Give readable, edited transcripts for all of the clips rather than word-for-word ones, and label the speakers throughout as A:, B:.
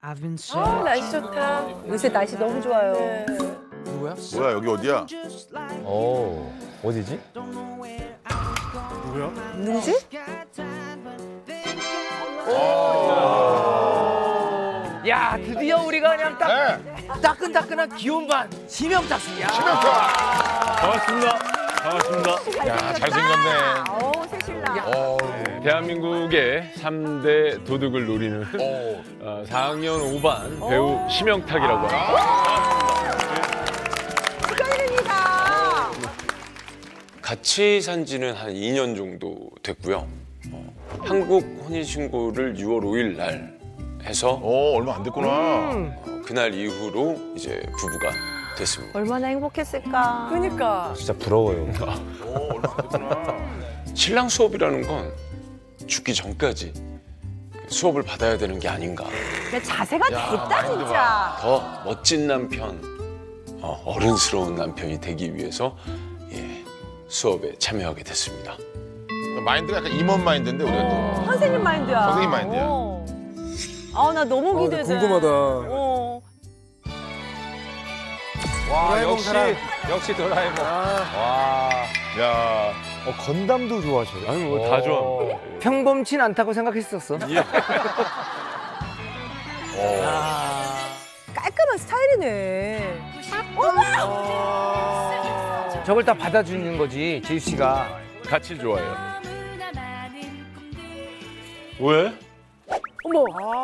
A: 날씨 좋다.
B: 요새 날씨 너무 좋아요.
A: 네.
C: 누구야?
D: 뭐야 여기 어디야?
C: 어디지?
E: 누구야?
B: 누구지?
C: 야, 드디어 우리가 그냥 딱 따끈따끈한 귀여운 반 심영탁이야.
E: 반갑습니다. 반갑습니다.
D: 야 잘생겼네.
B: 새신랑.
F: 대한민국의 3대 도둑을 노리는 4학년 5반 배우 심영탁이라고 합니다.
B: 축하드립니다.
F: 같이 산 지는 한 2년 정도 됐고요. 한국 혼인신고를 6월 5일 날 해서
D: 얼마 안 됐구나.
F: 그날 이후로 이제 부부가 됐습니다.
B: 얼마나 행복했을까.
A: 그러니까.
C: 진짜 부러워요.
D: 얼마 안 됐구나.
F: 신랑 수업이라는 건 죽기 전까지 수업을 받아야 되는 게 아닌가.
B: 그냥 자세가 됐다 진짜.
F: 더 멋진 남편, 어른스러운 남편이 되기 위해서 수업에 참여하게 됐습니다.
D: 마인드가 약간 임원 마인드인데 우리가 또.
B: 선생님 마인드야.
D: 선생님 마인드야.
B: 나 너무 기대돼.
E: 궁금하다.
C: 와, 역시 도라에몽. 와.
D: 야.
C: 건담도 좋아하셔요?
F: 아니 뭐 다 좋아합니다.
C: 평범치 않다고 생각했었어.
B: 깔끔한 스타일이네.
C: 저걸 다 받아주는 거지, 지우 씨가.
F: 같이 좋아해요. 왜?
A: 어머.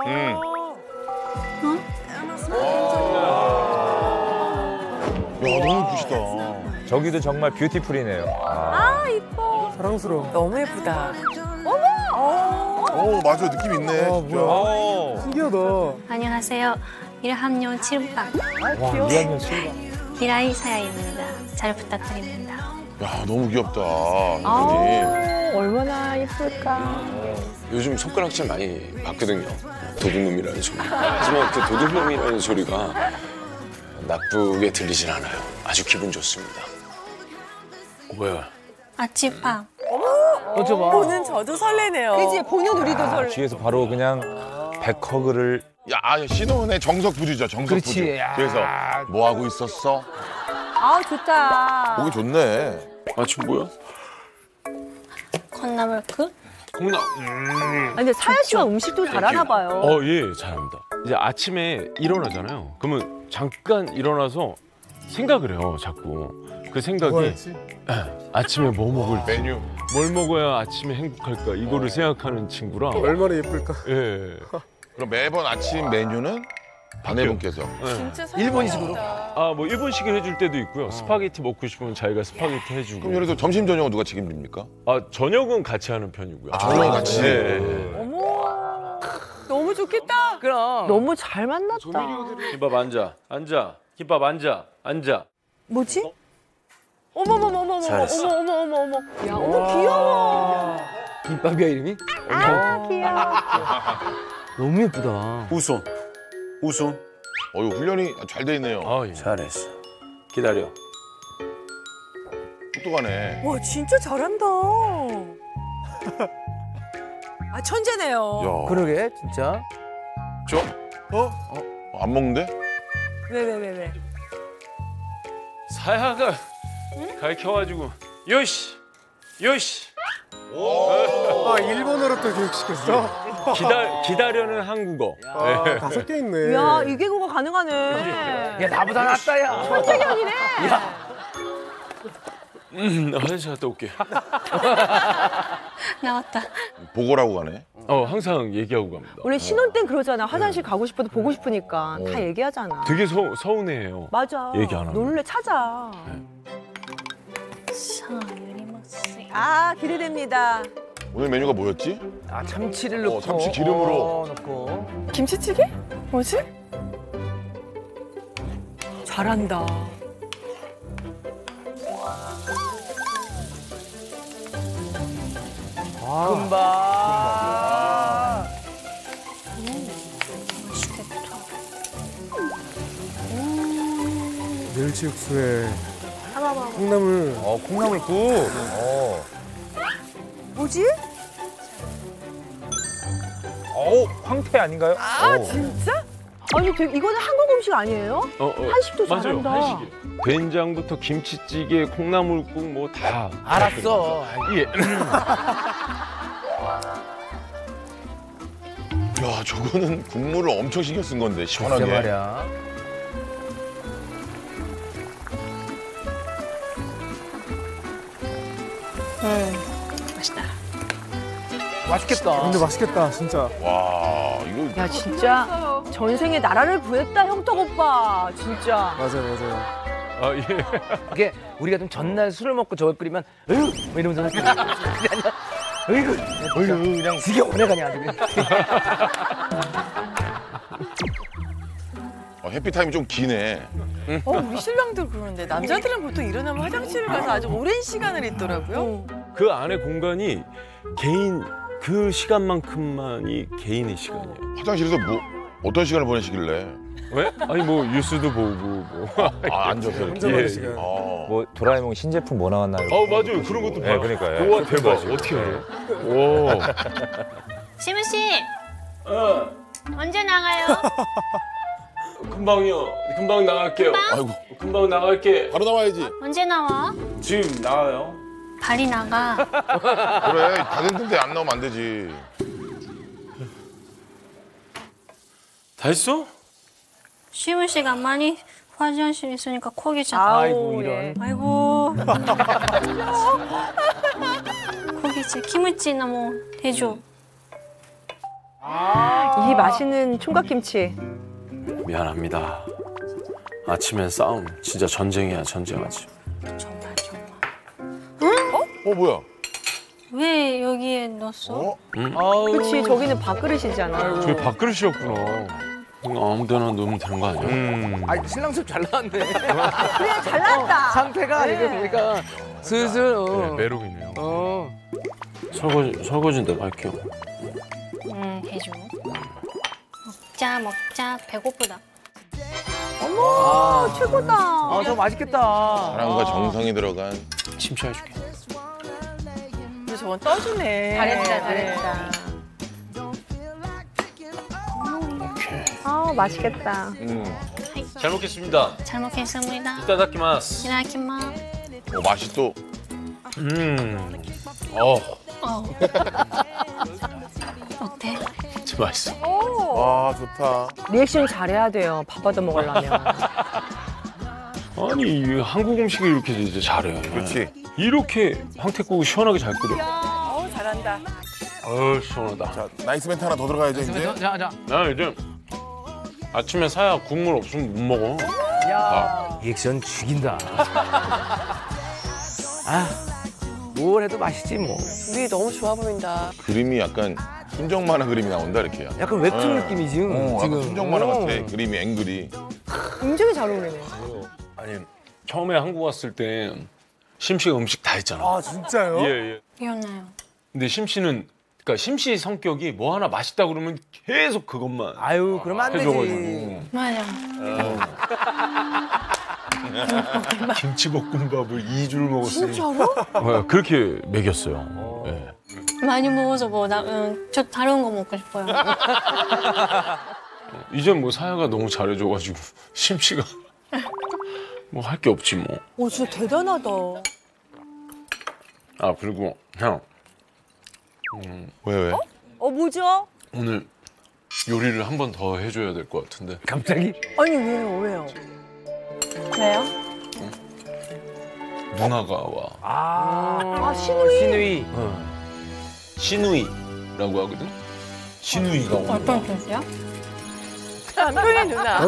D: 야 너무 이쁘시다.
C: 저기도 정말 뷰티풀이네요.
B: 이뻐.
E: 사랑스러워.
A: 너무 예쁘다.
D: 맞아 느낌 있네.
E: 뭐야? 신기하다.
G: 안녕하세요. 1학년 7반
C: 와, 2학년 7반.
G: 기라이 사야입니다. 잘 부탁드립니다.
D: 야 너무 귀엽다. 이분이.
B: 얼마나 예쁠까.
F: 요즘 손가락질 많이 봤거든요. 도둑놈이라는 소리. 하지만 그 도둑놈이라는 소리가 나쁘게 들리진 않아요. 아주 기분 좋습니다. 뭐야?
G: 아침밥.
C: 어쩌봐.
A: 보는 저도 설레네요.
B: 그지 보는 우리도 설레.
C: 뒤에서 바로 그냥 백허그를.
D: 야 신혼의 정석 부주죠 정석
C: 그렇지.
D: 부주.
C: 야.
D: 그래서 뭐 하고 있었어?
B: 좋다.
D: 보기 좋네.
F: 지금 뭐야?
G: 콩나물국.
F: 콩나.
B: 근데 사야 씨가 음식도 잘하나 봐요.
F: 예, 잘합니다. 이제 아침에 일어나잖아요. 그러면 잠깐 일어나서 생각을 해요, 자꾸. 그 생각이
E: 뭐였지?
F: 아침에 뭐 먹을지,
D: 메뉴.
F: 뭘 먹어야 아침에 행복할까 이거를 생각하는 친구라.
E: 얼마나 예쁠까?
F: 예.
D: 그럼 매번 아침 메뉴는 아내분께서.
A: 진짜
C: 일본식으로?
F: 뭐 일본식을 해줄 때도 있고요. 스파게티 먹고 싶으면 자기가 스파게티 해주고.
D: 그럼 예를 들어 점심 저녁은 누가 책임집니까?
F: 저녁은 같이 하는 편이고요.
D: 저녁은 같이.
F: 네.
A: 어머. 너무 좋겠다.
C: 그럼.
B: 너무 잘 만났다.
F: 김밥 앉아. 김밥 앉아.
B: 뭐지?
A: 어머머머머머머.
F: 잘했어.
A: 어머어머어머.
B: 야, 귀여워.
C: 김밥이야, 이름이?
B: 귀여워.
C: 너무 예쁘다.
F: 우손.
D: 훈련이 잘 돼 있네요.
F: 예. 잘했어. 기다려.
D: 똑똑하네.
A: 와 진짜 잘한다. 천재네요.
D: 야.
C: 그러게, 진짜.
D: 안 먹는데?
A: 왜?
F: 사야가 가르쳐가지고 요시.
E: 일본어로 또 교육시켰어?
F: 기다려는 한국어.
E: 5개 있네.
B: 야, 이개국어 가능하네.
C: 야, 나보다 낫다, 야.
B: 천재경이네.
F: 화장실 갔다 올게.
G: 나왔다.
D: 보고라고 가네.
F: 항상 얘기하고 갑니다.
B: 원래 신혼 땐 그러잖아. 화장실 가고 싶어도 보고 싶으니까 다 얘기하잖아.
F: 되게 서운해해요.
B: 맞아.
F: 얘기 안 하면.
B: 놀래 찾아. 기대됩니다.
D: 오늘 메뉴가 뭐였지?
C: 참치를 넣고.
D: 참치 기름으로.
C: 넣고.
A: 김치찌개? 뭐지? 잘한다.
C: 금방.
E: 멸치 육수에 콩나물.
C: 콩나물국.
B: 뭐지?
C: 황태 아닌가요?
A: 진짜?
B: 아니 이거는 한국 음식 아니에요? 한식도
F: 맞아요.
B: 잘한다.
F: 한식이에요. 된장부터 김치찌개, 콩나물국 뭐 다.
C: 알았어.
F: 예.
D: 야, 저거는 국물을 엄청 신경 쓴 건데 시원하게.
C: 진짜 말이야.
G: 맛있다.
C: 맛있겠다.
E: 근데 맛있겠다 진짜.
D: 와, 이거
B: 야 진짜 전생에 나라를 구했다 형떡 오빠 진짜.
E: 맞아요.
F: 아 예.
C: 이게 우리가 좀 전날 술을 먹고 저걸 끓이면 으유 뭐 이러면서 할 때. 으유 그냥 되게 오래 가냐 아주.
D: 해피 타임이 좀 기네.
A: 우리 신랑들 그러는데 남자들은 보통 일어나면 화장실을 가서 아주 오랜 시간을 있더라고요.
F: 그 안에 공간이 개인 그 시간만큼만이 개인의 시간이에요.
D: 화장실에서 뭐 어떤 시간을 보내시길래?
F: 왜? 아니 뭐 뉴스도 보고 뭐.
D: 아, 앉아서 이렇게.
E: 혼자만의 시간.
H: 뭐 도라에몽 신제품 뭐 나왔나 이런 거.
F: 맞아요. 그런 것도
H: 네,
F: 봐요.
H: 그러니까요.
F: 우와 대박. 어떻게 알아요? 오.
G: 시무 씨. 언제 나가요?
F: 금방이요. 금방 나갈게요.
D: 아이고,
F: 금방 나갈게.
D: 바로 나와야지.
G: 언제 나와?
F: 지금 나가요.
G: 발이 나가.
D: 그래, 다 됐는데 안 나오면 안 되지.
F: 다 했어?
G: 시무 씨가 많이 화장실 있으니까 코기잖아.
C: 아이고 이런.
G: 아이고. 코기지. 키무치 너무 해줘.
B: 이 맛있는 총각김치.
F: 미안합니다. 아침엔 싸움. 진짜 전쟁이야 전쟁하지.
G: 정말.
D: 뭐야?
G: 왜 여기에 넣었어?
B: 그렇지 저기는 밥그릇이잖아.
F: 저기 밥그릇이었구나. 아무데나 넣으면 되는 거 아니야?
C: 아 신랑 집 잘 나왔네.
B: 그래 잘 나왔다.
C: 상태가 이거 보니까 슬슬.
F: 매력이네요. 설거지 내가 할게요.
G: 해줘. 먹자. 배고프다.
B: 어머 최고다.
C: 저 맛있겠다.
D: 사랑과 정성이 들어간.
F: 침체해줄게.
A: 근데 저건 떠주네.
B: 잘했다.
F: 오케이.
B: 아 맛있겠다.
F: 잘 먹겠습니다.
G: 잘 먹겠습니다.
F: 이따다키마스.
G: 이라키마스.
D: 맛이 또.
G: 어때?
F: 진짜 맛있어.
D: 와, 좋다.
B: 리액션 잘해야 돼요. 밥 얻어 먹으려면.
F: 아니 이 한국 음식을 이렇게 이제 잘해.
D: 그렇지.
F: 이렇게 황태국을 시원하게 잘 끓여.
A: 잘한다.
F: 시원하다.
D: 자, 나이스 멘트 하나 더 들어가야죠, 이제.
C: 자.
F: 나 이제 아침에 사야 국물 없으면 못 먹어.
C: 리액션 죽인다. 뭘 해도 맛있지 뭐.
A: 우리 너무 좋아 보인다.
D: 그림이 약간 순정 만화 그림이 나온다, 이렇게.
C: 약간 웹툰 느낌이지
D: 약간
C: 지금.
D: 순정 만화 같아, 그림이, 앵글이.
B: 굉장히 잘 어울리네.
F: 아니 처음에 한국 왔을 때 심씨가 음식 다 했잖아.
E: 아 진짜요?
F: 예.
G: 기억나요.
F: 근데 심씨는 그러니까 심씨 성격이 뭐 하나 맛있다 그러면 계속 그것만
C: 아유 그러면 안 되지.
F: 해줘가지고
G: 맞아.
F: 김치볶음밥을 2줄 먹었으니 진짜로? 그렇게 먹였어요. 예.
G: 많이 먹어서 저 다른 거 먹고 싶어요.
F: 이제 뭐 사야가 너무 잘해줘가지고 심씨가 뭐 할 게 없지 뭐.
A: 오 진짜 대단하다.
F: 아 그리고 형
D: 왜?
B: 뭐죠?
F: 오늘 요리를 한 번 더 해줘야 될 것 같은데.
C: 갑자기?
A: 아니 왜요?
G: 왜요?
F: 누나가 와.
C: 신우이.
F: 신우이라고 하거든. 신우이가 와.
G: 어떤 뜻이야?
A: 남편의 누나.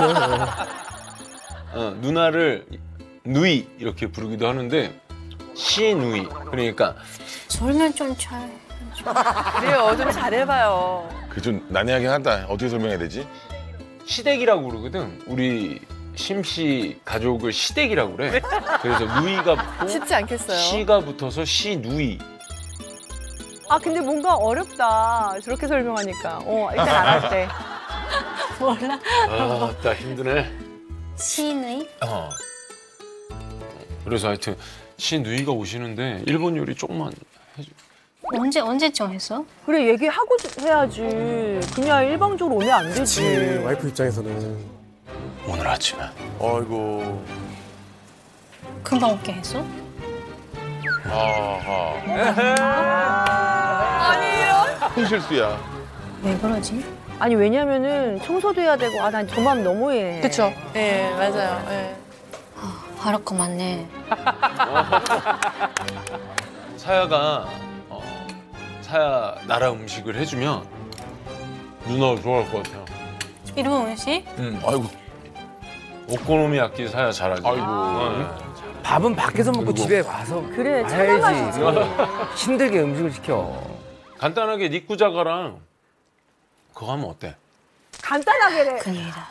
F: 누나를 누이 이렇게 부르기도 하는데 시누이. 그러니까
G: 설명 좀 잘.
A: 그래요. 좀 잘해봐요.
D: 그 좀 난해하긴 하다. 어떻게 설명해야 되지?
F: 시댁이라고 그러거든. 우리 심씨 가족을 시댁이라고 그래. 그래서 누이가 붙고
A: 쉽지 않겠어요.
F: 시가 붙어서 시누이.
B: 아 근데 뭔가 어렵다. 저렇게 설명하니까. 일단 알았대.
G: 몰라.
F: 나 힘드네.
G: 시누이?
F: 그래서 하여튼 시누이가 오시는데 일본 요리 조금만 해줘.
G: 언제쯤 했어?
B: 그래 얘기하고 해야지. 그냥 일방적으로 오면 안
E: 그치,
B: 되지.
E: 와이프 입장에서는.
F: 오늘 아침에.
D: 아이고.
G: 금방 올게 했어?
D: 아하.
A: 아니에요?
D: 큰 실수야.
G: 왜 그러지?
B: 아니 왜냐면은 청소도 해야 되고 아 난 저 마음 너무해.
A: 그쵸. 예, 맞아요. 예.
G: 할 거 많네.
F: 사야가 사야 나라 음식을 해주면 누나가 좋아할 것 같아요.
G: 일본 음식?
D: 아이고.
F: 오코노미야끼 사야 잘하지.
D: 아이고.
C: 밥은 밖에서 먹고 집에 와서
B: 그래
C: 와야지.
B: 찾아가지.
C: 힘들게 음식을 시켜.
F: 간단하게 니꾸자가랑 그거 하면 어때?
B: 간단하게래.
G: 큰일이다.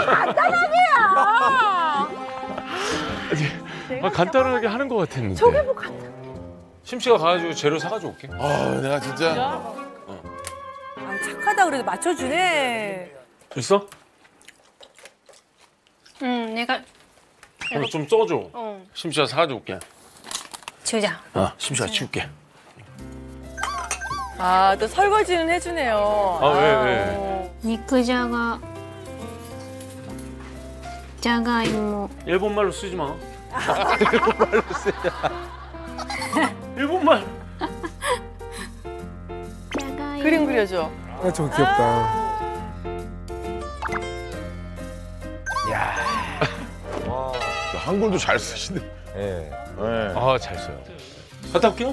F: 간단하게 하는 것 같았는데.
B: 저게 뭐 간단.
F: 심씨가 가가지고 재료 사가지고 올게.
D: 아, 내가 진짜.
B: 아, 착하다 그래도 맞춰주네.
F: 있어?
G: 응, 내가
F: 그럼 좀 써줘. 심씨가 사가지고 올게.
G: 지우자.
F: 심씨가 치울게.
A: 아, 또 설거지는 해주네요.
F: 왜?
G: 니쿠자가 자가이모
F: 일본말로 쓰지 마. 일본말로 쓰자. 일본말.
G: 자가이모
A: 그림 그려줘.
E: 아, 저거 귀엽다.
D: 한글도 잘 쓰시네.
H: 예.
D: 네.
F: 잘 써요. 갔다 올게요.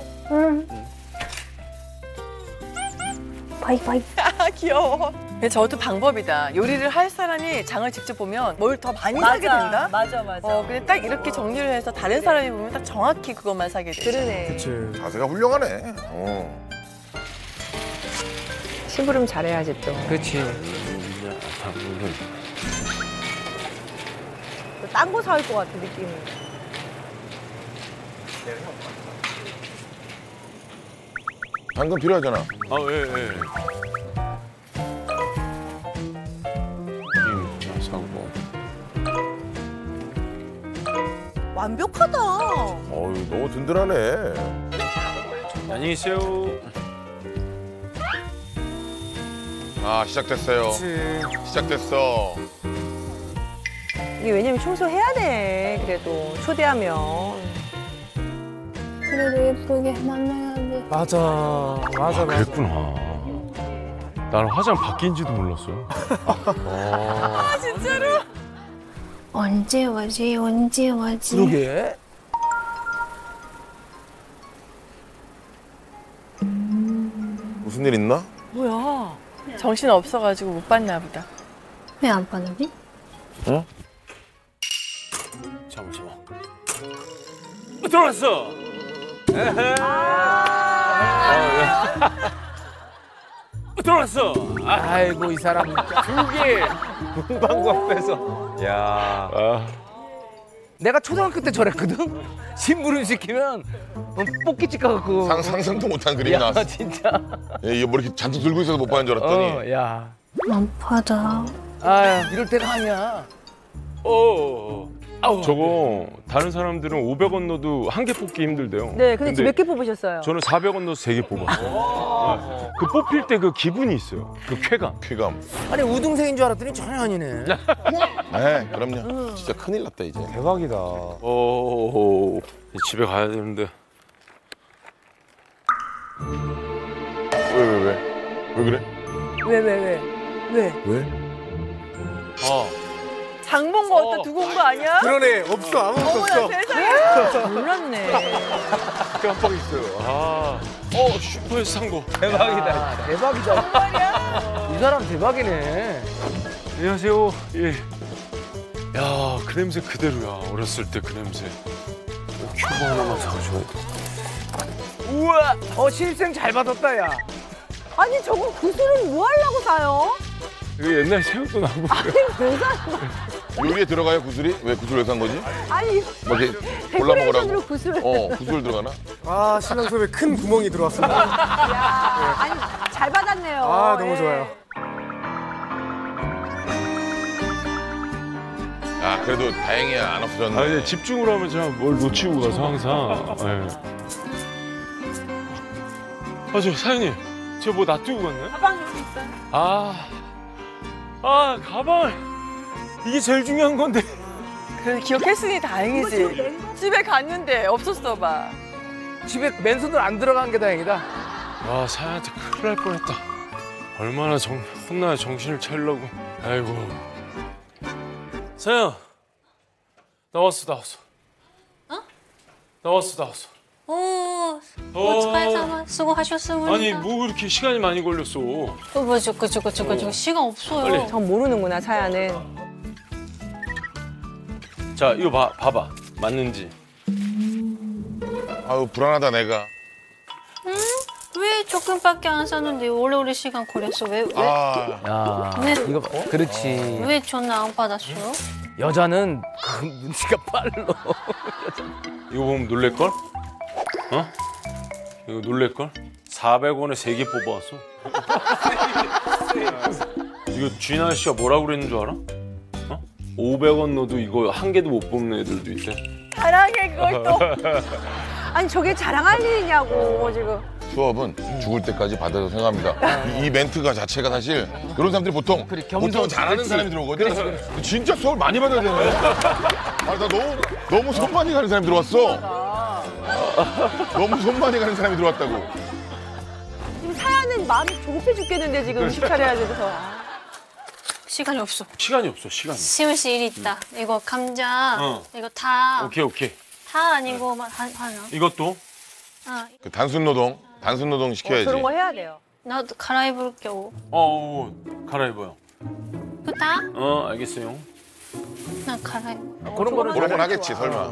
G: 바이바이.
A: 아, 귀여워. 근데 저도 방법이다. 요리를 할 사람이 장을 직접 보면 뭘 더 많이 사게 된다?
B: 맞아.
A: 근데 딱 이렇게 정리를 해서 다른 사람이 보면 딱 정확히 그것만 사게 돼.
B: 그러네.
E: 그치.
D: 자세가 훌륭하네.
B: 심부름 잘해야지 또.
C: 그렇지.
B: 딴 거 살 것 같아 느낌이.
D: 당근 필요하잖아.
F: 예. 사고.
A: 완벽하다.
D: 어유 너무 든든하네.
F: 안녕히 계세요.
D: 아, 시작됐어요.
E: 그치.
D: 시작됐어.
B: 이게 왜냐면 청소해야 돼. 그래도 초대하면.
G: 그래도 예쁘게 만나야 돼.
E: 맞아.
F: 그랬구나. 나는 화장 바뀐지도 몰랐어요.
A: 아, 진짜로?
G: 언제 와지?
C: 그러게.
D: 무슨 일 있나?
A: 뭐야? 정신 없어가지고 못 봤나 보다.
G: 왜 안 받았니?
F: 잠깐만. 들어왔어. 들어왔어.
C: 아이고 이 사람 두 개. 문방구 앞에서.
H: 야.
C: 내가 초등학교 때 저랬거든. 심부름 시키면 뽑기집 가갖고.
D: 상상도 못한 그림이
C: 야
D: 나왔어.
C: 진짜.
D: 이게 뭐 이렇게 잔뜩 들고 있어서 못 받은 줄 알았더니.
C: 야.
G: 안 받아.
C: 아유 이럴 때가 아니야.
F: 저거 다른 사람들은 500원 넣어도 한 개 뽑기 힘들대요.
B: 네, 근데 몇 개 뽑으셨어요?
F: 저는 400원 넣어서 3개 뽑았어요. 그 뽑힐 때 그 기분이 있어요. 그 쾌감.
D: 쾌감.
C: 아니 우등생인 줄 알았더니 전혀 아니네.
D: 네, 그럼요. 진짜 큰일 났다 이제.
H: 대박이다.
F: 집에 가야 되는데.
D: 왜 그래?
B: 왜?
D: 왜?
A: 장 본 거 어디다 두고 온 거 아니야?
E: 그러네. 없어. 아무것도
A: 어머나
E: 없어.
A: 세상에.
B: 몰랐네.
F: 깜빡 있어요. 슈퍼에서 산 거.
C: 대박이다. 대박이다. 이 사람 대박이네.
F: 안녕하세요. 예. 야, 그 냄새 그대로야. 어렸을 때 그 냄새. 큐브 하나만 사줘야 돼.
C: 우와. 신입생 잘 받았다 야.
B: 아니 저거 구슬은 뭐 하려고 사요?
F: 이거 옛날 새우도 나고.
B: 왜 사요?
D: 요리에 들어가요 구슬이? 왜 구슬 왜 산 거지?
B: 아니
D: 뭐 이렇게 골라
B: 데코레이션으로
D: 먹으라고?
B: 구슬.
D: 구슬 들어가나?
E: 아, 신랑 소에 큰 구멍이 들어왔습니다.
B: 야, 아니 잘 받았네요.
E: 아, 너무
B: 예.
E: 좋아요.
D: 아, 그래도 다행이야 안 없어졌네.
F: 근데 집중을 하면 제가 뭘 놓치고 가서 항상. 예. 저 사장님, 저 뭐 놔두고 갔나요?
A: 가방 여기 있어요.
F: 가방을 이게 제일 중요한 건데.
A: 그래도 기억했으니 다행이지. 집에 갔는데 없었어 봐.
C: 집에 맨손으로 안 들어간 게 다행이다.
F: 사장한테 큰일 날 뻔했다. 얼마나 혼나야 정신을 차리려고. 아이고. 사장, 나왔어.
I: 어?
F: 나왔어.
I: 오, 수고하셨습니다.
F: 아니 뭐 그렇게 시간이 많이 걸렸어.
I: 그거 시간 없어요.
F: 빨리.
B: 전 모르는구나 사야는.
F: 자, 이거 봐봐. 맞는지.
D: 아유 불안하다 내가.
I: 왜 조금밖에 안 샀는데 오래 시간 걸렸어? 왜
C: 야,
I: 네.
C: 이거 그렇지.
I: 왜 전화 안 받았어요?
C: 여자는 그 눈치가 빨라.
F: 이거 보면 놀랄걸? 이거 놀랄걸? 400원에 3개 뽑아왔어. 이거 주인 아저씨가 뭐라고 그랬는 줄 알아? 500원 넣어도 이거 한 개도 못 뽑는 애들도 있대.
A: 사랑해 그걸 또.
B: 아니 저게 자랑할 일이냐고 지금.
D: 수업은 죽을 때까지 받아서 생각합니다. 이 멘트가 자체가 사실 이런 사람들이 보통 잘하는
C: 그렇지.
D: 사람이 들어오거든. 진짜 수업 많이 받아야 되네. 나 너무 손 많이 가는 사람이 들어왔어. 너무 손 많이 가는 사람이 들어왔다고.
B: 지금 사야는 마음이 조급해 죽겠는데 지금 음식 차려야 돼서.
I: 시간이 없어.
F: 시간이.
I: 시훈 씨 일 있다. 이거 감자, 이거 다
F: 오케이.
I: 아니고 하나.
F: 이것도?
D: 그 단순 노동 시켜야지.
B: 그런 거 해야 돼요.
I: 나도 갈아입을게. 옷
F: 갈아입어요.
I: 그 다?
F: 알겠어요.
I: 나 갈아입.
C: 그런 거는
D: 그런 건 하겠지 설마.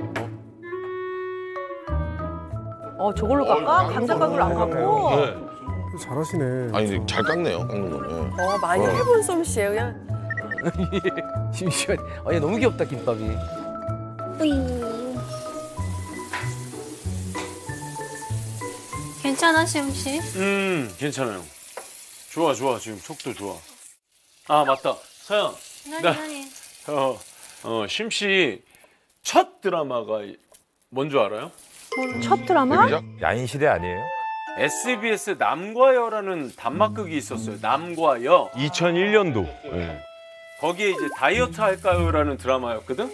B: 저걸로 깎아? 감자각으로 안 깎고?
F: 네.
E: 잘하시네.
D: 아니 잘 깎네요 깎는 건.
A: 많이 해본 솜씨예요 그냥.
C: 심시간. 얘 너무 귀엽다 김밥이.
I: 괜찮아, 시훈 씨?
F: 괜찮아요. 좋아 지금 속도 좋아. 맞다. 사연.
I: 아니.
F: 심씨 첫 드라마가 뭔 줄 알아요?
B: 첫 드라마?
D: 데뷔작?
H: 야인시대 아니에요?
F: SBS 남과 여라는 단막극이 있었어요. 남과 여. 2001년도. 거기에 이제 다이어트 할까요라는 드라마였거든.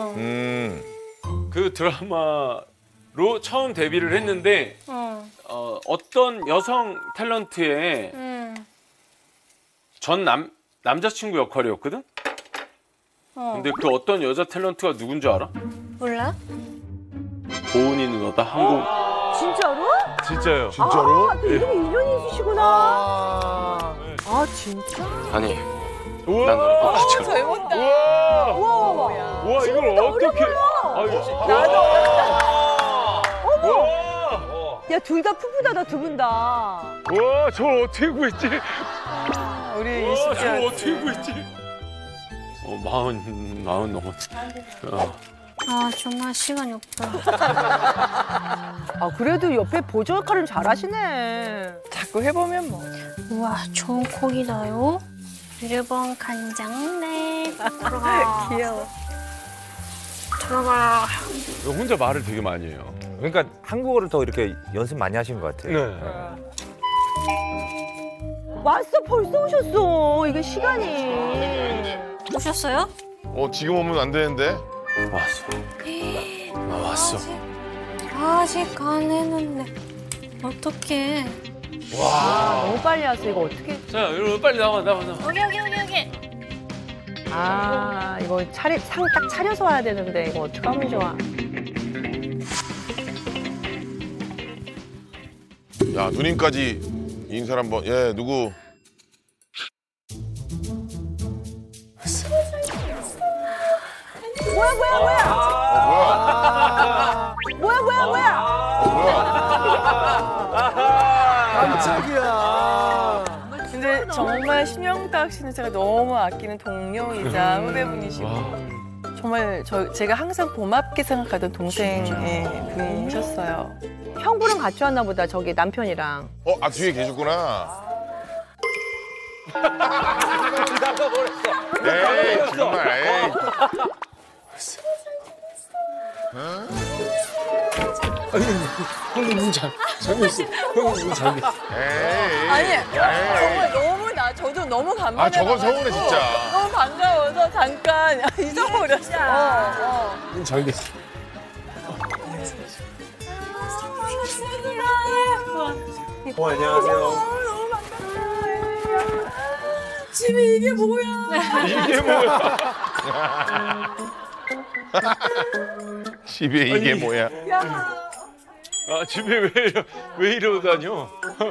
F: 그 드라마로 처음 데뷔를 했는데 어떤 여성 탤런트의 전 남자친구 역할이었거든. 근데 그 어떤 여자 탤런트가 누군 줄 알아?
I: 몰라?
F: 고은이 누나다. 한국.
B: 진짜로?
F: 진짜요.
D: 진짜로?
B: 또 이름이 인연이 있으시구나. 진짜?
F: 아니. 난 너랑 똑같이 가.
A: 젊었다.
F: 우와 이걸 어떻게?
A: 나도
B: 야, 둘 다 푸푸다다, 두 분 다.
F: 와, 저걸 어떻게 구했지?
A: 우리
F: 와,
A: 20대.
F: 저걸 어떻게 구했지? 마흔 넘었지.
I: 정말 시간이 없다.
B: 그래도 옆에 보조 역할은 잘하시네.
A: 자꾸 해보면 뭐.
I: 우와, 좋은 고기다요. 일본 간장네. 들어가.
A: 귀여워.
I: 들어가.
F: 혼자 말을 되게 많이 해요.
H: 그러니까 한국어를 더 이렇게 연습 많이 하신 것 같아요.
F: 네.
B: 왔어, 벌써 오셨어. 이게 시간이.
I: 오셨어요?
D: 지금 오면 안 되는데.
F: 왔어.
I: 아직 안 했는데. 어떡해.
B: 너무 빨리 왔어. 이거 어떻게.
F: 자, 여러분 빨리 나와.
I: 여기.
B: 이거 상 딱 차려서 와야 되는데, 이거 어떡하면 좋아.
D: 야 누님까지 인사를 한번. 예 누구?
E: 깜짝이야.
A: 근데 정말 심영탁 씨는 제가 너무 아끼는 동료이자 후배분이시고 정말 제가 항상 고맙게 생각하던 동생의 분이셨어요.
B: 형부랑 같이 왔나 보다, 저기 남편이랑.
D: 뒤에 계셨구나. 에이 정말 에이.
F: 형님 문 잠겼어. 형님 문 잠겼어.
A: 아니 정말 너무 저도 너무 간만에
D: 아, 저건
A: 봐가지고
D: 서운해, 진짜.
A: 너무 반가워서 잠깐 잊어버렸어.
F: 문 잠겼어.
H: 안녕하세요.
A: 너무 반가워요. 집이 이게 뭐야?
F: 이게 뭐야?
D: 집에 이게 뭐야?
F: 아 집에 왜 이러다녀?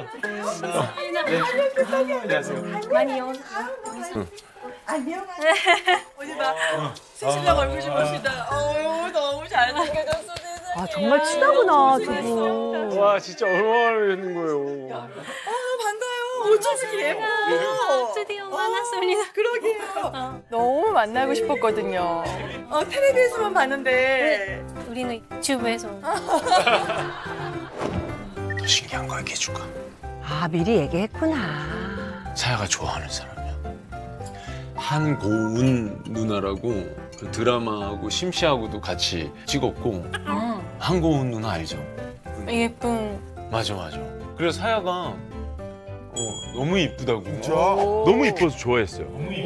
A: 어디 봐. 신랑 얼굴 좀 봅시다. 너무 잘생겨졌어.
B: 아, 정말 친하구나, 두 분.
F: 와 진짜 얼마나 했는 거예요.
A: 반가워요. 어쩜 이렇게 예뻐.
I: 드디어 만났습니다.
A: 그러게요. 너무 만나고 싶었거든요. 텔레비에서만 봤는데.
I: 우리는 유튜브에서.
F: 더 신기한 거 얘기해줄까?
B: 아, 미리 얘기했구나.
F: 사야가 좋아하는 사람이야. 한고은 누나라고 그 드라마하고 심씨하고도 같이 찍었고 한고은 누나 알죠?
A: 예쁜.
F: 맞아. 그래서 사야가 너무 이쁘다고.
D: 진짜?
F: 너무 이뻐서 좋아했어요.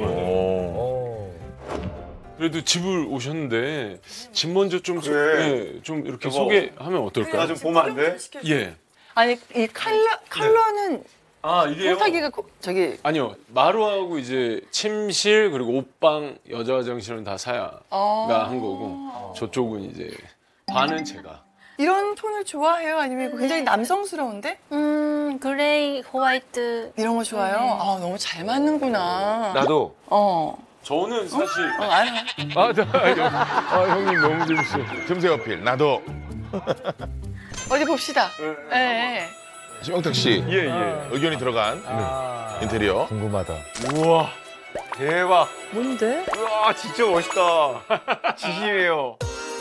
C: 오.
F: 그래도 집을 오셨는데 집 먼저 좀 좀 이렇게
H: 여보.
F: 소개하면 어떨까요?
H: 나 좀 보면 안 돼?
F: 예.
A: 아니 이 컬러는
F: 아 이게요?
A: 홍탁이가 저기
F: 아니요 마루하고 이제 침실 그리고 옷방 여자 화장실은 다 사야가 한 거고 저쪽은 이제 반은 제가.
A: 이런 톤을 좋아해요? 아니면 굉장히 남성스러운데?
I: 그레이, 호화이트.
A: 이런 거 좋아요? 너무 잘 맞는구나.
H: 나도.
F: 저는 사실
A: 알아.
F: 형님 너무 재밌어.
D: 틈새 어필. 나도.
A: 어디 봅시다. 네.
D: 심영탁 씨
F: 예.
D: 의견이 들어간 인테리어.
C: 궁금하다.
H: 우와. 대박.
A: 뭔데?
H: 우와, 진짜 멋있다. 진심이에요.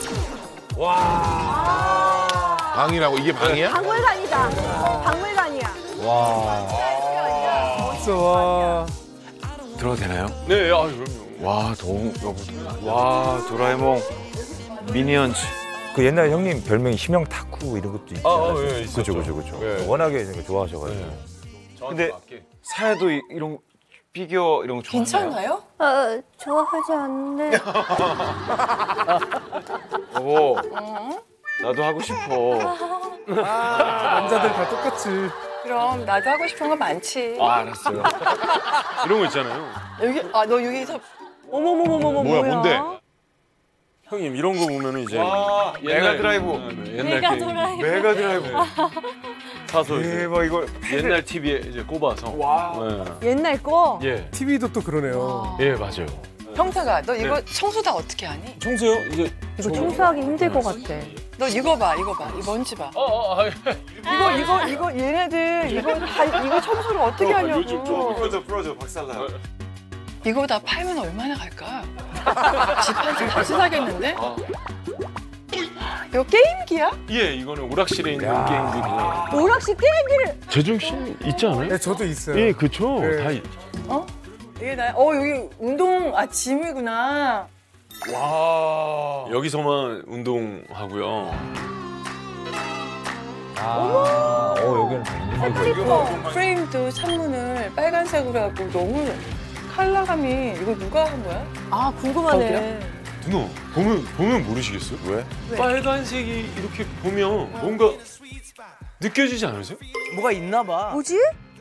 H: 와.
D: 방이라고 이게 방이야?
B: 박물관이다. 박물관이야.
C: 와.
E: 진짜 와.
F: 들어도 되나요? 네, 그럼요. 와, 너무
H: 와, 도라에몽. 미니언즈.
C: 그 옛날 형님 별명이 심형탁구 이런 것도 있지 않았어요?
F: 예, 있었죠.
C: 그죠.
F: 예.
C: 워낙에 이런 거 좋아하셔가지고.
H: 근데 사야도 이런 피규어 이런 거 좋아하나요?
A: 괜찮아요?
G: 좋아하지 않는데.
H: 여보, 나도 하고 싶어.
E: 남자들 다 똑같이.
A: 그럼 나도 하고 싶은 거 많지.
F: 알았어요. 이런 거 있잖아요.
A: 여기 너 여기서 어머머머머머
D: 뭐야, 뭔데?
F: 형님 이런 거 보면은 이제
H: 와, 메가 드라이브.
F: 옛날
I: 메가
F: 게임.
I: 드라이브.
H: 메가 드라이브.
F: 사서 이제
H: 대박, 이거.
F: 옛날 TV에 이제 꼽아서.
H: 와.
B: 옛날 거?
F: 예.
E: TV도 또 그러네요.
F: 예, 맞아요.
A: 형사가 너 이거 청소 다 어떻게 하니?
F: 청소요? 이제
B: 이거 청소하기 힘들 것 같아.
A: 너 이거 봐, 이 먼지 봐. 이거 얘네들 이거 청소를 어떻게 하냐고.
H: 풀어줘, 박살나.
A: 이거 다 팔면 얼마나 갈까? 집 한 채 다시 사겠는데? 이거 게임기야?
F: 예, 이거는 오락실에 있는 게임들이에요.
B: 오락실 게임기를.
F: 제정신 있지 않아요?
E: 네, 저도 있어요.
F: 예, 그쵸.
E: 네.
F: 다
A: 이게 여기 운동 짐이구나.
F: 와. 여기서만 운동하고요.
C: 여기는 다 있는 거죠.
A: 이거 프레임도 창문을 빨간색으로 하고 너무 컬러감이 이거 누가 한 거야?
B: 아, 궁금하네.
F: 누나, 보면 모르시겠어요?
D: 왜?
F: 빨간색이 이렇게 보면 뭔가 느껴지지 않으세요?
C: 뭐가 있나 봐.
B: 뭐지?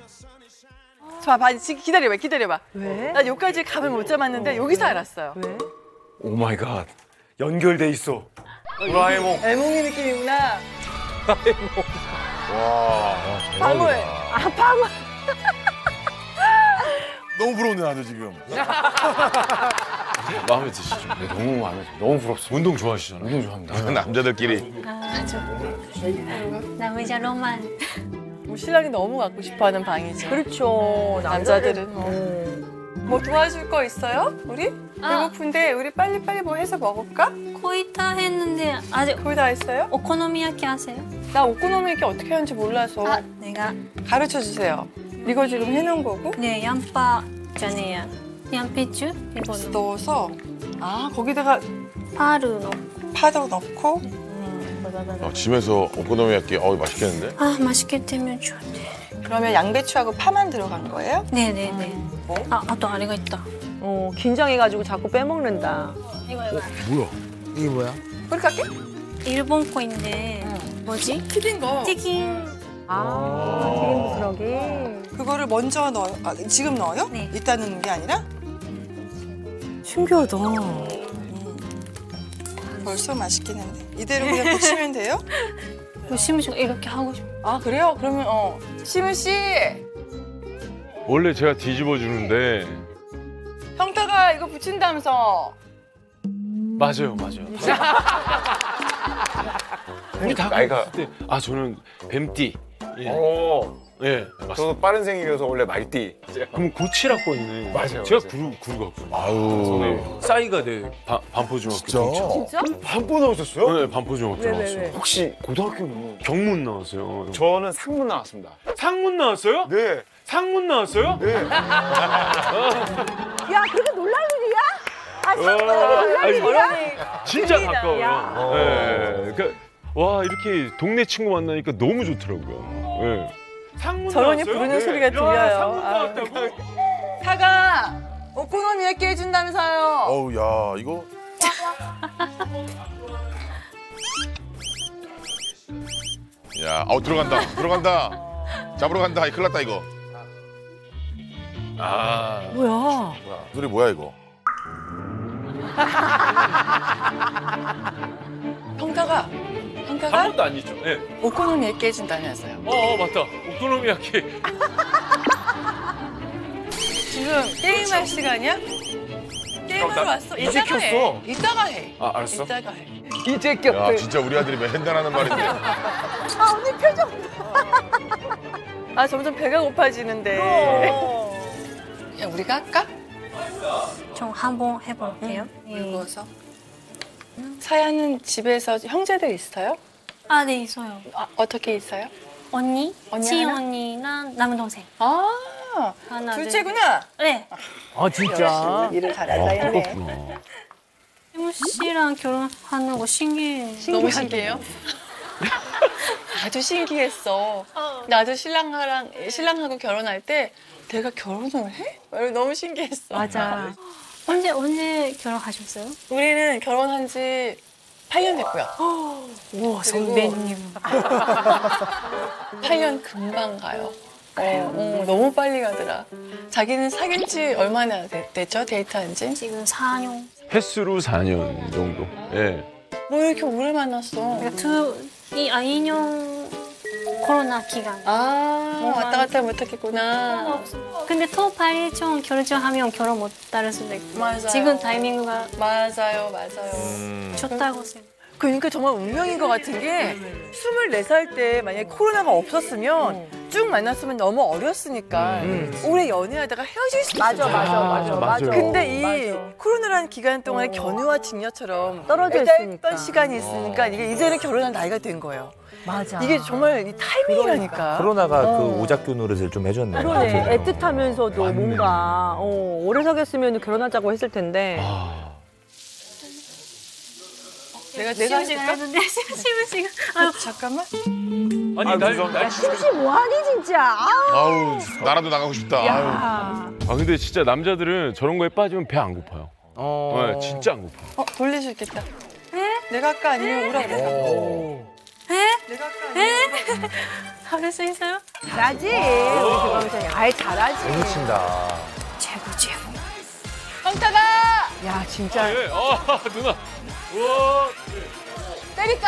A: 봐, 지금 기다려봐.
B: 왜?
A: 나 여기까지 감을 못 잡았는데 여기서 알았어요.
B: 왜?
H: 오 마이 갓. 연결돼 있어. 도라에몽.
A: 애몽이 느낌이구나.
D: 와.
A: 방울.
B: 아, 방울.
D: 너무 부러운데 나도 지금.
F: 마음에 드시죠? 네, 너무 마음에 들어요. 너무 부럽습니다. 운동 좋아하시잖아요. 운동 좋아합니다.
D: 남자들끼리.
I: 남자 로만.
A: 뭐 신랑이 너무 갖고 싶어하는 방이지.
B: 그렇죠.
A: 남자들은 뭐 도와줄 거 있어요? 우리? 배고픈데 우리 빨리빨리 뭐 해서 먹을까?
I: 거의 다 했는데 아직
A: 거의 다 했어요?
I: 오코노미야키 하세요?
A: 나 오코노미야키 어떻게 하는지 몰라서
I: 내가
A: 가르쳐 주세요. 이거 지금 해놓은 거고
I: 네 양파잖아요. 양배추 이거
A: 넣어서 거기다가
I: 파를 넣고
A: 파도 넣고
D: 집에서 오코노미야끼 맛있겠는데?
I: 아, 맛있게 되면 좋은데.
A: 그러면 양배추하고 파만 들어간 거예요?
I: 네네네. 아, 또 아래가 있다.
B: 긴장해가지고 자꾸 빼먹는다.
I: 이거.
E: 뭐야? 이게 뭐야?
A: 그렇게 할게?
I: 일본 거인데 뭐지?
A: 튀긴 거.
I: 튀김.
B: 튀김 부스러기.
A: 그거를 먼저 넣어요? 지금 넣어요?
I: 네.
A: 이따 넣는 게 아니라?
B: 신기하다.
A: 벌써 맛있겠는데. 이대로 그냥 부치면 돼요?
I: 시문 씨가 이렇게 하고 싶어.
A: 아, 그래요? 그러면 시문 씨!
F: 원래 제가 뒤집어 주는데
A: 형태가 이거 붙인다면서.
F: 맞아요. 우리 다
H: 나이가-
F: 그때 저는 뱀띠. 예. 예, 맞습니다.
H: 저도 빠른 생이라서 원래 말띠.
F: 그럼 고치라고 있네.
H: 맞아요,
F: 제가
H: 맞아요.
F: 구루 갖고.
D: 아유.
F: 싸이가 네 반포중학교 동창.
B: 진짜?
H: 반포 나오셨어요?
F: 네, 반포중학교 나왔어요.
B: 왜?
H: 혹시 고등학교는?
F: 경문 나왔어요.
H: 저는 상문 나왔습니다.
F: 상문 나왔어요?
H: 네.
F: 상문 나왔어요?
H: 네.
B: 야, 그렇게 놀랄 일이야?
F: 진짜
B: 야.
F: 가까워요. 네, 그러니까 와 이렇게 동네 친구 만나니까 너무 좋더라고요. 네. 상문
A: 저런이
F: 나왔어요?
A: 부르는
F: 네.
A: 소리가
F: 야,
A: 들려요.
F: 상문
A: 아.
F: 나왔다고?
A: 사가 오코노미야끼 해준다면서요.
D: 어우, 야, 이거. 야, 들어간다. 잡으러 간다. 큰일 났다, 이거.
B: 뭐야?
D: 소리 뭐야, 이거?
A: 형태가
F: 한 번도 안 잊죠. 네.
A: 오코노미야끼 해준다면서요.
F: 맞다. 오코노미야키.
A: 지금 게임할 시간이야? 게임하러 왔어?
H: 이제
A: 이따가 해.
H: 켰어.
A: 이따가 해.
H: 알았어.
A: 이따가 해.
C: 이제
D: 야,
C: 꼈대.
D: 진짜 우리 아들이 맨날 하는 말인데.
A: 아, 점점 배가 고파지는데. 야, 우리가 할까?
I: 좀 한번 해볼게요.
A: 누워서. 사야는 집에서 형제들 있어요?
I: 아, 네, 있어요.
A: 어떻게 있어요?
I: 언니,
A: 언니
I: 치
A: 하나?
I: 언니랑 남동생.
A: 아,
I: 하나, 둘,
A: 둘째구나.
I: 네.
C: 진짜.
A: 일을 잘한다 했네.
I: 시문 씨랑 결혼하는 거 신기해.
A: 너무 신기해요? 아주 신기했어. 나도 신랑하고 결혼할 때 내가 결혼을 해? 너무 신기했어.
B: 맞아.
I: 언제 결혼하셨어요?
A: 우리는 결혼한 지 8년 됐고요.
B: 우와, 선배님.
A: 8년 금방 가요. 너무 빨리 가더라. 자기는 사귄 지 얼마나 됐죠? 데이트한 지?
I: 지금 4년.
F: 횟수로 4년 정도. 예.
A: 뭐 이렇게 오래 만났어?
I: 그러니까 2년 코로나 기간.
A: 왔다 갔다 못했겠구나.
I: 근데 더 빨리 좀 결정하면 결혼 못 따를 수도 있고.
A: 맞아요.
I: 지금 타이밍가
A: 맞아요.
I: 좋다고 생각.
A: 그러니까 정말 운명인 것 같은 게 24살 때 만약에 코로나가 없었으면 쭉 만났으면 너무 어렸으니까 오래 연애하다가 헤어질 수도 있어요.
F: 맞아요.
A: 근데 이
B: 맞아.
A: 코로나라는 기간 동안에 견우와 직녀처럼
B: 떨어져
A: 애달던
B: 있으니까.
A: 시간이 있으니까 이게 이제는 결혼할 나이가 된 거예요.
B: 맞아.
A: 이게 정말 이 타이밍이라니까.
J: 코로나가 그 오작교 노릇을 좀 해줬네요.
B: 그러네. 애틋하면서도 뭔가 오래 사귀었으면 결혼하자고 했을 텐데.
A: 내가
I: 시문 씨가
A: 할까?
I: 했는데 시문 씨가. 아유,
A: 잠깐만.
F: 아니 날
B: 혹시 뭐하니 진짜?
D: 아우, 나라도 나가고 싶다. 아유.
B: 야.
F: 근데 진짜 남자들은 저런 거에 빠지면 배 안 고파요. 네, 진짜 안 고파요.
A: 돌릴 수 있겠다. 내가 할까 아니면 오라 그래? 내가 할까 아니면
I: 할 수 있어요?
B: 잘하지. 우리 주방장이. 아이 잘하지.
J: 너무 친다.
I: 최고.
A: 형타가
B: 야 진짜.
F: 예. 누나. 우와.
A: 때릴까?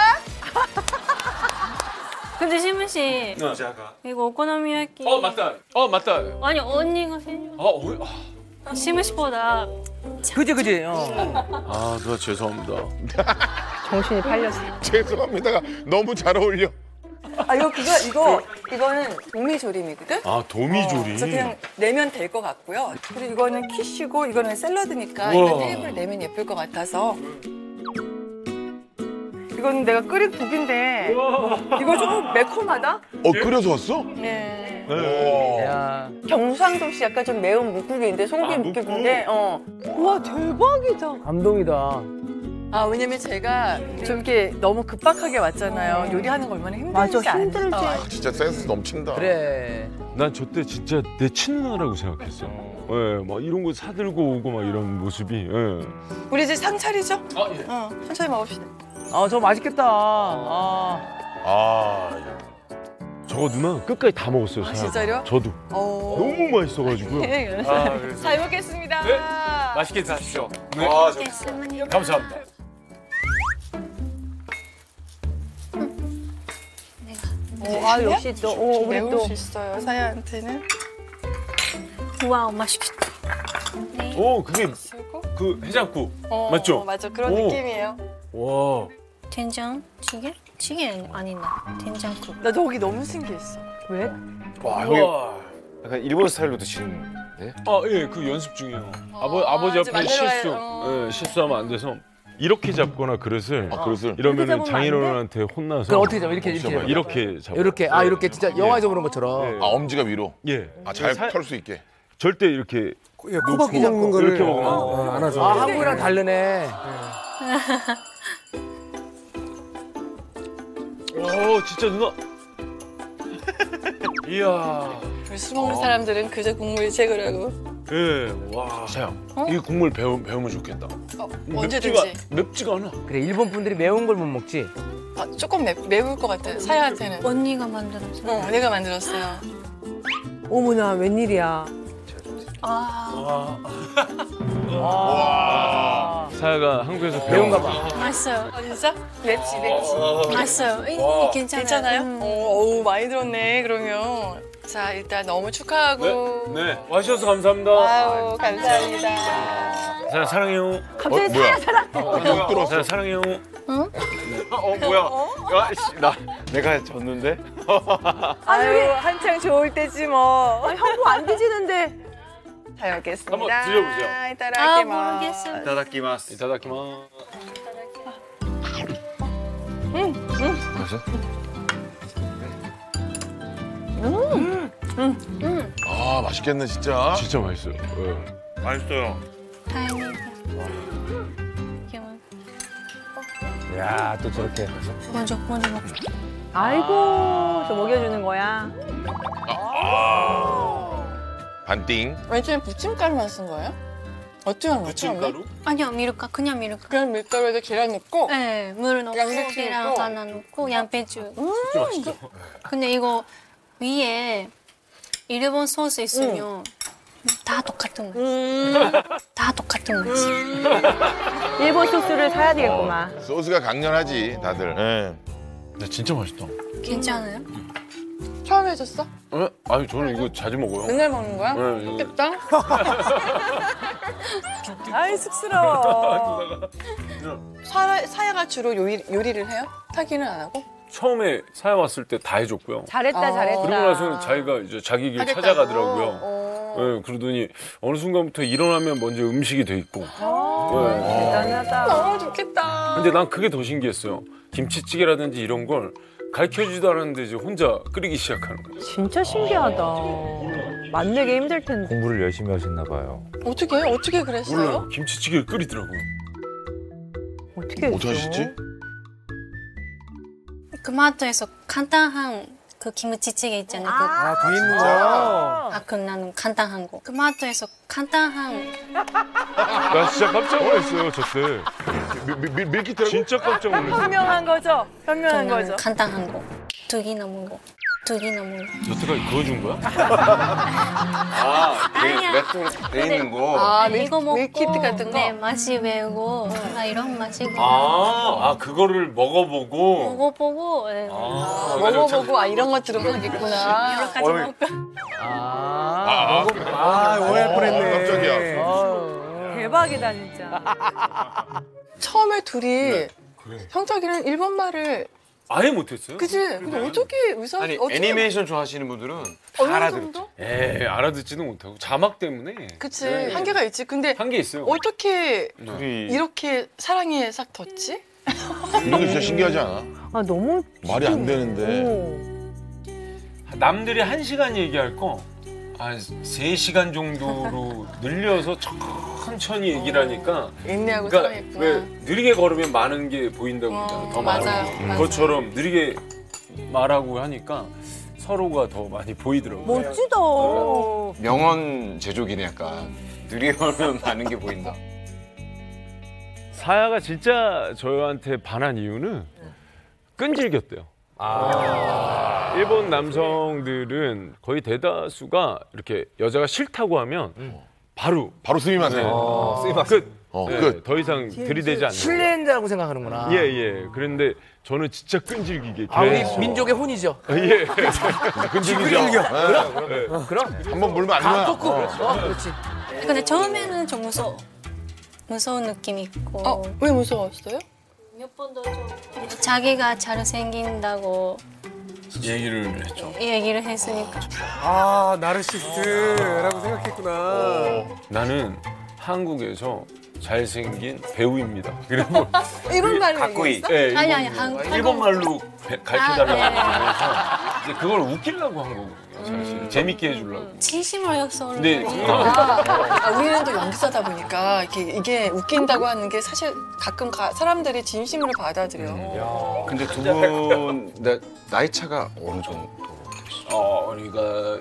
I: 근데 시문 씨 이거 오코노미야끼.
F: 맞다.
I: 아니 언니가 생일. 시문 씨보다
C: 그지.
F: 누나 죄송합니다.
B: 정신이 팔렸어.
D: 죄송합니다가 너무 잘 어울려.
A: 이거는 도미조림이거든?
F: 도미조림.
A: 그래서 그냥 내면 될 것 같고요. 그리고 이거는 퀴쉬고 이거는 샐러드니까 이거 테이블에 내면 예쁠 것 같아서. 이거는 내가 끓인 국인데 이거 조금 매콤하다?
D: 끓여서 왔어?
A: 네.
C: 야.
A: 경상도 씨 약간 좀 매운 묵국인데 소고기 묵국인데
B: 와 대박이다.
C: 감동이다.
A: 아 왜냐면 제가 좀 이렇게 너무 급박하게 왔잖아요. 요리하는 거 얼마나
B: 맞아,
A: 힘든지
B: 힘들지.
A: 알죠.
D: 진짜 센스 넘친다.
C: 그래.
F: 난 저 때 진짜 내 친누나라고 생각했어. 예, 막 이런 거 사들고 오고 막 이런 모습이. 예.
A: 우리 이제 상 차리죠?
F: 아 예.
A: 천천히 먹읍시다.
C: 저 맛있겠다.
F: 저거 누나 끝까지 다 먹었어요. 사야가.
A: 진짜요?
F: 저도 너무 맛있어가지고요. 그래서.
A: 잘 먹겠습니다.
F: 네. 맛있게 드십시오. 네.
I: 됐습니다.
F: 감사합니다.
B: 아 역시 또 우리
A: 매울
B: 또
A: 수 있어요. 사야한테는.
I: 와우, 맛있겠다. 네.
F: 오 그게
A: 쓰고.
F: 그 해장국 맞죠?
A: 맞아. 그런
F: 오.
A: 느낌이에요.
F: 와.
I: 된장찌개? 찌개 아니다. 된장국.
A: 나 저기 너무 신기했어.
B: 왜?
H: 와 여기
F: 와.
H: 약간 일본 스타일로 드시는.
F: 아 예, 그 연습 중이에요. 아버지
A: 이제
F: 앞에
A: 만들어야-
F: 실수. 예, 실수하면 안 돼서 이렇게 잡거나 그릇을
D: 그릇을.
F: 이러면은
B: 잡으면 안
F: 장인어른한테 혼나서
C: 그럼 어떻게 잡아? 이렇게
F: 이렇게 잡아.
C: 이렇게 이렇게 진짜 영화에서 보는 것처럼.
F: 네.
D: 엄지가 위로.
F: 예.
D: 잘
F: 사-
D: 털 수 있게.
F: 절대 이렇게
E: 코바퀴 잡는 거를
F: 이렇게 먹으면 안
E: 안아서.
C: 한국이랑 다르네.
F: 오 진짜 누나. 이야.
A: 우리 술 먹는 사람들은 그저 국물 채우라고.
F: 예. 와. 사양. 이 국물 배우면 좋겠다.
A: 언제든지.
F: 맵지가 않아.
C: 그래 일본 분들이 매운 걸 못 먹지.
A: 조금 매울 것 같아. 사야한테는.
I: 언니가 만들었어.
A: 내가 만들었어요.
B: 어머나 웬일이야.
F: 사야가 한국에서
C: 매운가 봐.
I: 맛있어요.
A: 진짜? 맵지.
I: 맛있어요. 괜찮아요.
A: 괜찮아요? 어우, 많이 들었네, 그러면. 자, 일단 너무 축하하고.
F: 네. 와주셔서 감사합니다.
A: 아유, 감사합니다.
F: 사야 사랑해요.
B: 갑자기
D: 뭐야?
F: 어, 사야 사랑해요.
H: 뭐야? 내가 졌는데?
A: 아유, 한창 좋을 때지 뭐.
B: 형부 안 드시는데.
A: 잘 먹겠습니다.
F: 한번 드셔보세요.
I: 아, 모르겠어요.
H: 이타다키마스.
F: 이타다키마.
H: 맛있어?
D: 맛있겠네 진짜.
F: 진짜 맛있어요. 예.
H: 맛있어요.
I: 다행이다. 이거만.
C: 야, 또 저렇게.
I: 먼저 먹자.
B: 아이고 저 먹여주는 거야.
D: 반띵.
A: 왼쪽에 부침가루만 쓴 거예요? 어떻게 한 거죠?
F: 부침가루?
I: 아니요, 밀가루. 그냥 밀가루.
A: 그냥 밀가루에다 계란 넣고
I: 네, 물 넣고
A: 양배추
I: 계란
A: 넣고.
I: 하나 넣고 양배추.
F: 진짜 맛있죠?
I: 근데 이거 위에 일본 소스 있으면 다 똑같은 맛. 다 똑같은 맛.
B: 일본 소스를 사야 되겠구만.
D: 소스가 강렬하지 다들. 예.
F: 야, 진짜 맛있다.
I: 괜찮아요?
A: 처음 해줬어?
F: 예? 아니 저는 이거 자주 먹어요.
A: 맨날 먹는 거야?
F: 예, 이거.
A: 좋겠다. 아이, 쑥스러워. 사야가 주로 요리를 해요? 타기는 안 하고?
F: 처음에 사야 왔을 때 다 해줬고요.
B: 잘했다 잘했다.
F: 그러고 나서는 자기가 이제 자기 길
A: 하겠다고?
F: 찾아가더라고요. 예, 그러더니 어느 순간부터 일어나면 먼저 음식이 돼 있고. 예.
B: 대단하다.
A: 너무 좋겠다.
F: 근데 난 그게 더 신기했어요. 김치찌개라든지 이런 걸 가르쳐주지도 않았는데 이제 혼자 끓이기 시작하는 거예요.
B: 진짜 신기하다. 만들기 힘들 텐데.
J: 공부를 열심히 하셨나 봐요.
A: 어떻게 그랬어요?
F: 몰라요. 김치찌개를 끓이더라고요.
B: 어떻게 했어?
D: 어떻게 하셨지?
I: 그 마트에서 간단한 그 김치찌개 있잖아요.
C: 뒤에 있는 거.
I: 그 나는 간단한 거. 그 마트에서 간단한
F: 나 진짜 깜짝 놀랐어요, 저때.
D: 밀키트라고?
F: 진짜 깜짝 놀랐어요.
A: 현명한 거죠? 현명한
I: 나는
A: 거죠?
I: 간단한 거. 두 개 남은 거. 두 개 남은 거.
F: 여태까지 그거 준 거야?
I: 아니야.
H: 랩도 돼 있는 거.
A: 아,
I: 이거 먹고
A: 밀키트 같은 거?
I: 네, 맛이 배우고 이런 맛이고
F: 그거를 먹어보고.
I: 먹어보고 네.
A: 먹어보고 이런 거 들어가겠구나.
I: 여러 가지 먹고
C: 오해할 뻔했네.
D: 깜짝이야.
B: 대박이다 진짜.
A: 처음에 둘이 형탁이는 일본 말을
F: 아예 못했어요?
A: 그치? 근데 어떻게 의사
H: 아니
A: 어떻게
H: 애니메이션 좋아하시는 분들은 다
A: 어느
H: 알아들었죠.
A: 정도?
F: 알아듣지도 못하고 자막 때문에.
A: 그치
F: 네.
A: 한계가 있지. 근데
F: 한게 있어요.
A: 어떻게
H: 둘이
A: 이렇게 사랑에 싹 뒀지?
D: 이런 게 진짜 신기하지 않아?
B: 아 너무
D: 말이 안 되는데.
B: 오.
F: 남들이 1시간 얘기할 거 한 3시간 정도로 늘려서 천천히 얘기를 하니까
A: 인내하고
F: 그러니까
A: 사랑했구나.
F: 왜 느리게 걸으면 많은 게 보인다고 그러잖아. 더 많은
A: 맞아요,
F: 게.
A: 맞아요.
F: 그것처럼 느리게 말하고 하니까 서로가 더 많이 보이더라고요.
B: 멋지다.
H: 명언 제조기네 약간. 느리게 걸으면 많은 게 보인다.
F: 사야가 진짜 저한테 반한 이유는 끈질겼대요. 일본 남성들은 거의 대다수가 이렇게 여자가 싫다고 하면 바로
D: 스미마셍.
F: 끝.
D: 끝.
F: 네, 더 이상 들이대지 않는.
C: 실례한다고 생각하는구나.
F: 예. 그런데 저는 진짜 끈질기게.
C: 아, 우리
F: 계속.
C: 민족의 혼이죠.
F: 예.
D: 끈질기죠.
C: 그럼
D: 한번 물면 안
C: 다
D: 돼요.
C: 꺾고. 그렇지.
I: 근데 처음에는 좀 무서운 느낌 있고
A: 왜 무서웠어요?
I: 몇 번도 좀 자기가 잘생긴다고
F: 얘기를 했죠.
I: 얘기를 했으니까
K: 아 나르시스트라고 생각했구나.
F: 나는 한국에서 잘생긴 배우입니다. 그리고
A: 일본 말로
H: 가꾸이.
A: 얘기했어?
F: 예,
I: 아니 한국
F: 일본말로 가르쳐달라고
I: 아,
F: 해서 이제 그걸 웃기려고 한 거거든요. 사실 재밌게 해주려고.
I: 진심으로였어.
F: 근데
A: 우리는 또 연기사다 보니까 이게 웃긴다고 하는 게 사실 가끔 사람들이 진심으로 받아들여.
H: 근데 두 분 나이 차가 어느 정도 되시죠?
F: 그러니까